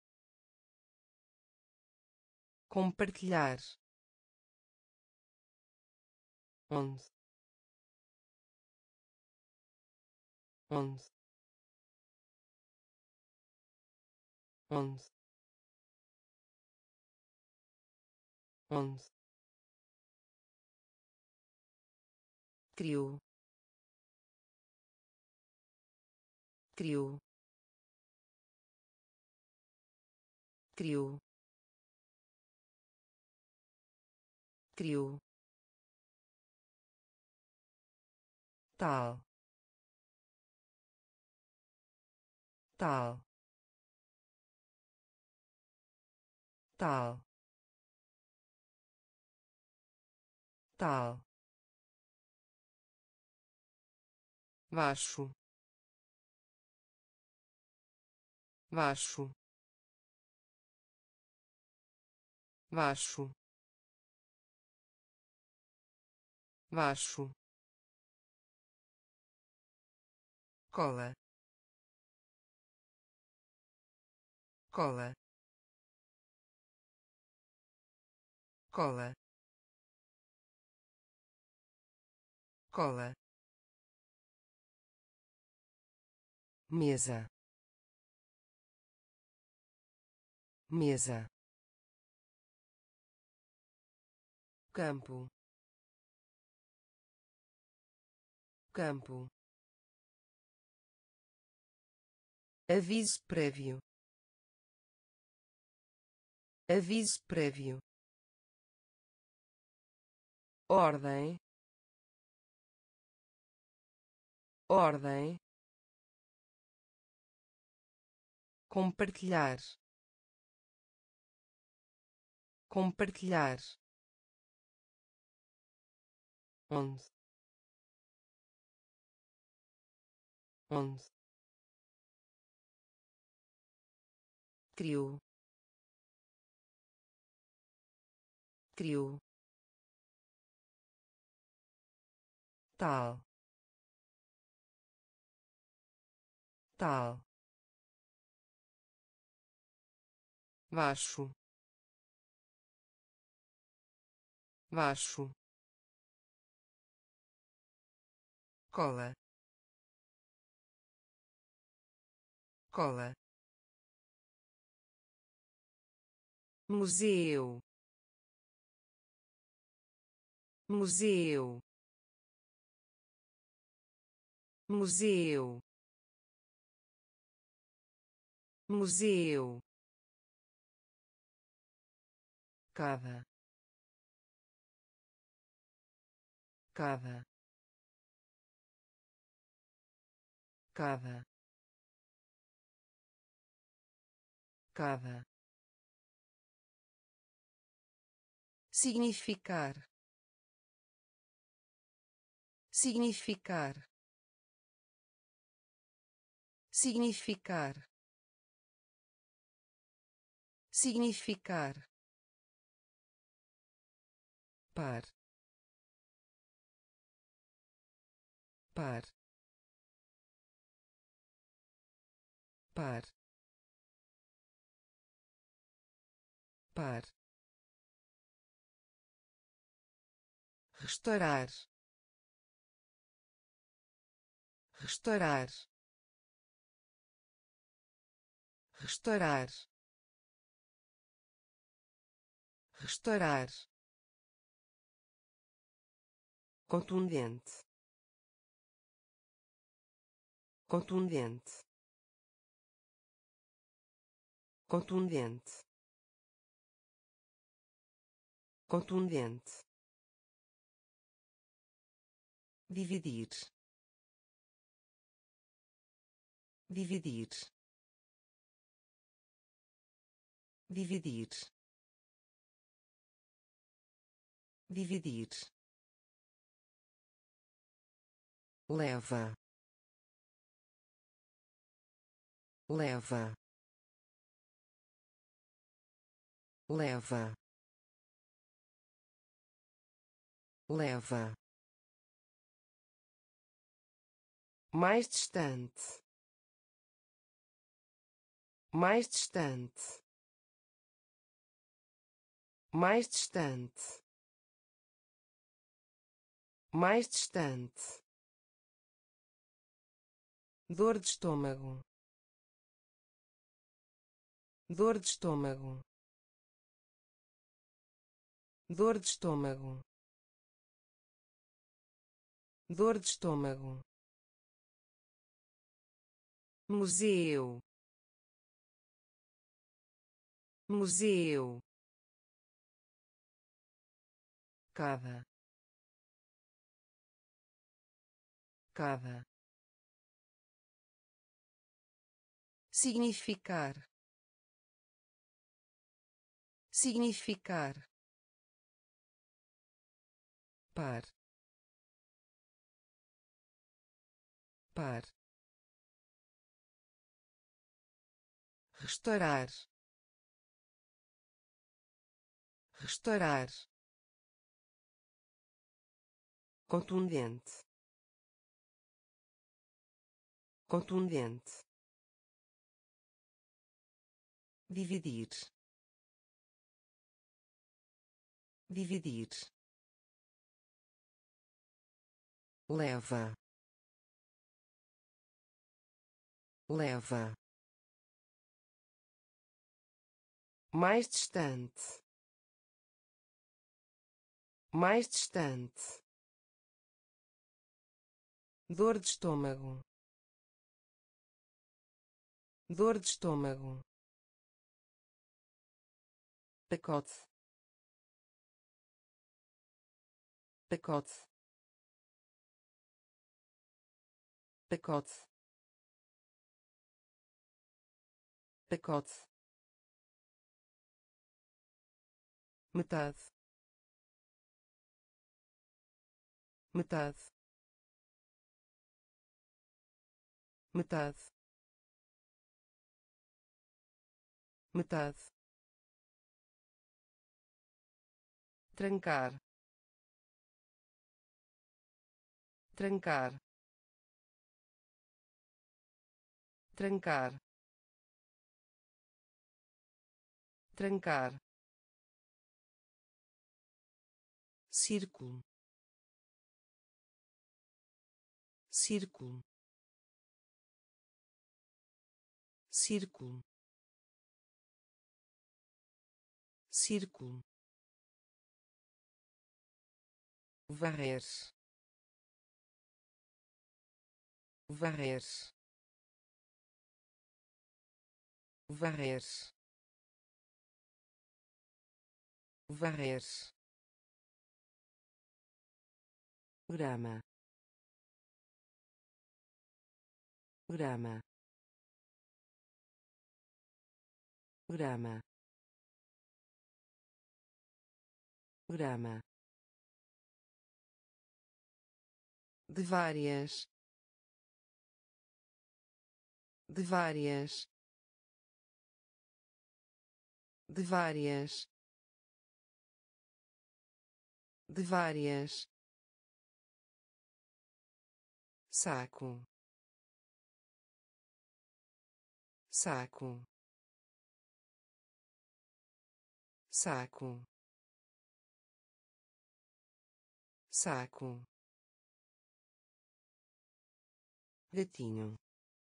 A: compartilhar, onde, onde, onde, onde, criou, criou, criou, criou, tal, tal, tal, tal, baixo, baixo, baixo, baixo, cola, cola, cola, cola, mesa, mesa, campo, campo, aviso prévio, aviso prévio, ordem, ordem, compartilhar, compartilhar, onde, onde, criou, criou, tal, tal, baixo, baixo, cola, cola, museu, museu, museu, museu, cada, cada, cada, cada, significar, significar, significar, significar, par, par, par, par, restaurar, restaurar, restaurar, restaurar, contundente, contundente, contundente, contundente, dividir, dividir, dividir, dividir, leva, leva, leva, leva, mais distante, mais distante, mais distante, mais distante, dor de estômago, dor de estômago, dor de estômago, dor de estômago, museu, museu, cada, cada, significar, significar, par, par, restaurar, restaurar, contundente, contundente, dividir, dividir, leva, leva, mais distante, mais distante, dor de estômago, dor de estômago, pacote, pacote, pacote, pacote, metade, metade, metade, metade, trancar, trancar, trancar, trancar, círculo, círculo, círculo, círculo, varrer, varrer, varrer, varrer, grama, grama, grama, grama, de várias, de várias, de várias, de várias, saco, saco, saco, saco, gatinho,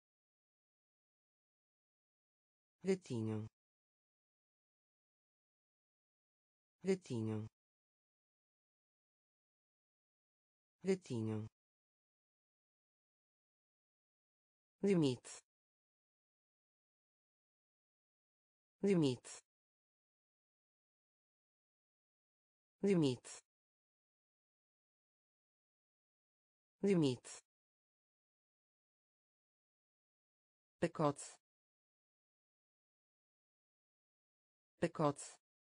A: gatinho, gatinho, gatinho, limite, limite, limite, limite, pacote, pacote,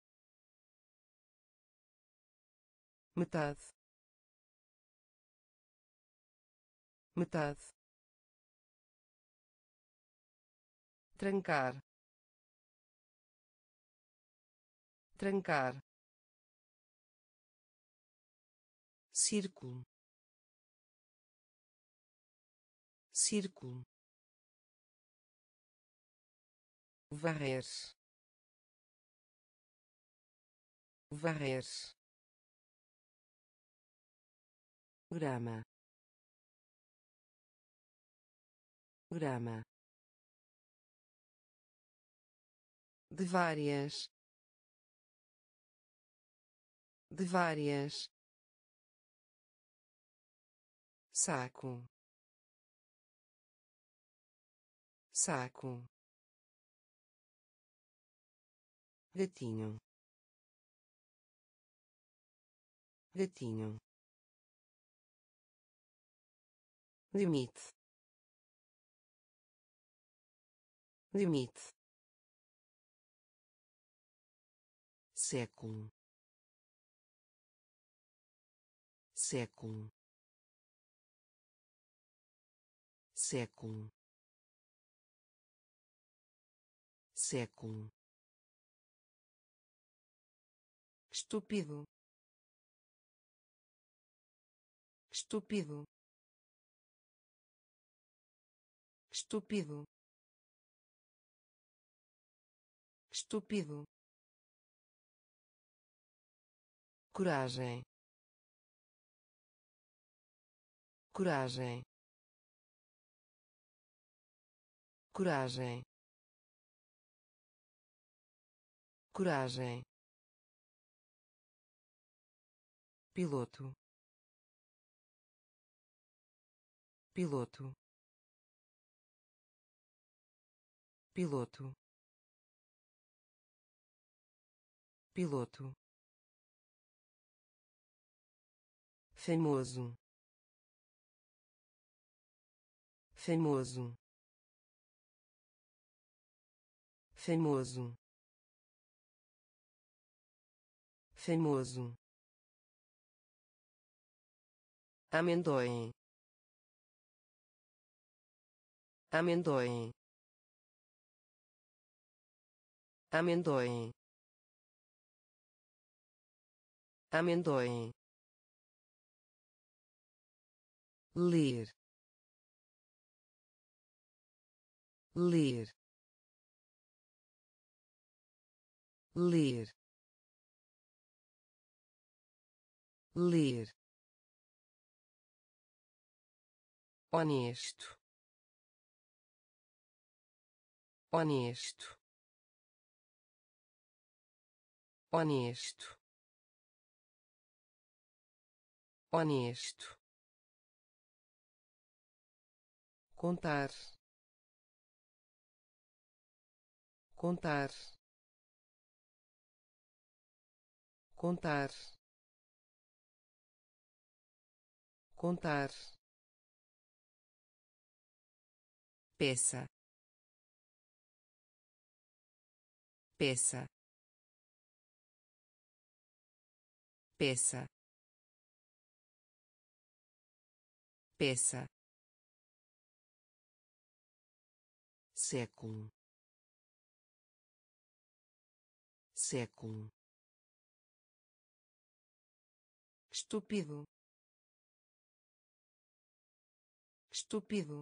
A: metade, metade, trancar, trancar, círculo, círculo, varrer, varrer, grama, grama, de várias, de várias, saco, saco, gatinho, gatinho, limite, limite, século, século, século, século, estúpido, estúpido, estúpido, estúpido, coragem, coragem, coragem, coragem, piloto, piloto, piloto, piloto, famoso, famoso, famoso, famoso, amendoim, amendoim, amendoim, amendoim, ler, ler, ler, ler, honesto, honesto, honesto, honesto, contar, contar, contar, contar, peça, peça, peça, peça, século, século, estúpido, estúpido,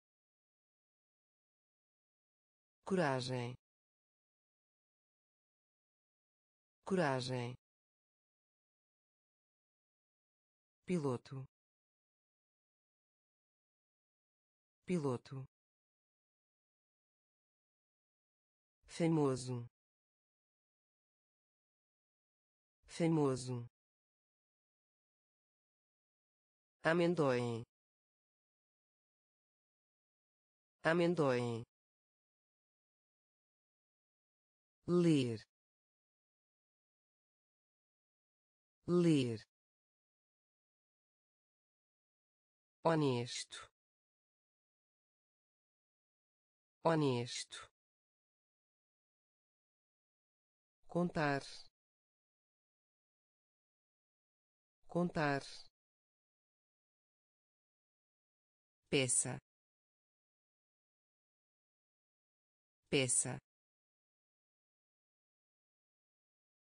A: coragem, coragem, piloto, piloto, famoso, famoso, amendoim, amendoim, ler, ler, honesto, honesto, contar, contar, peça, peça,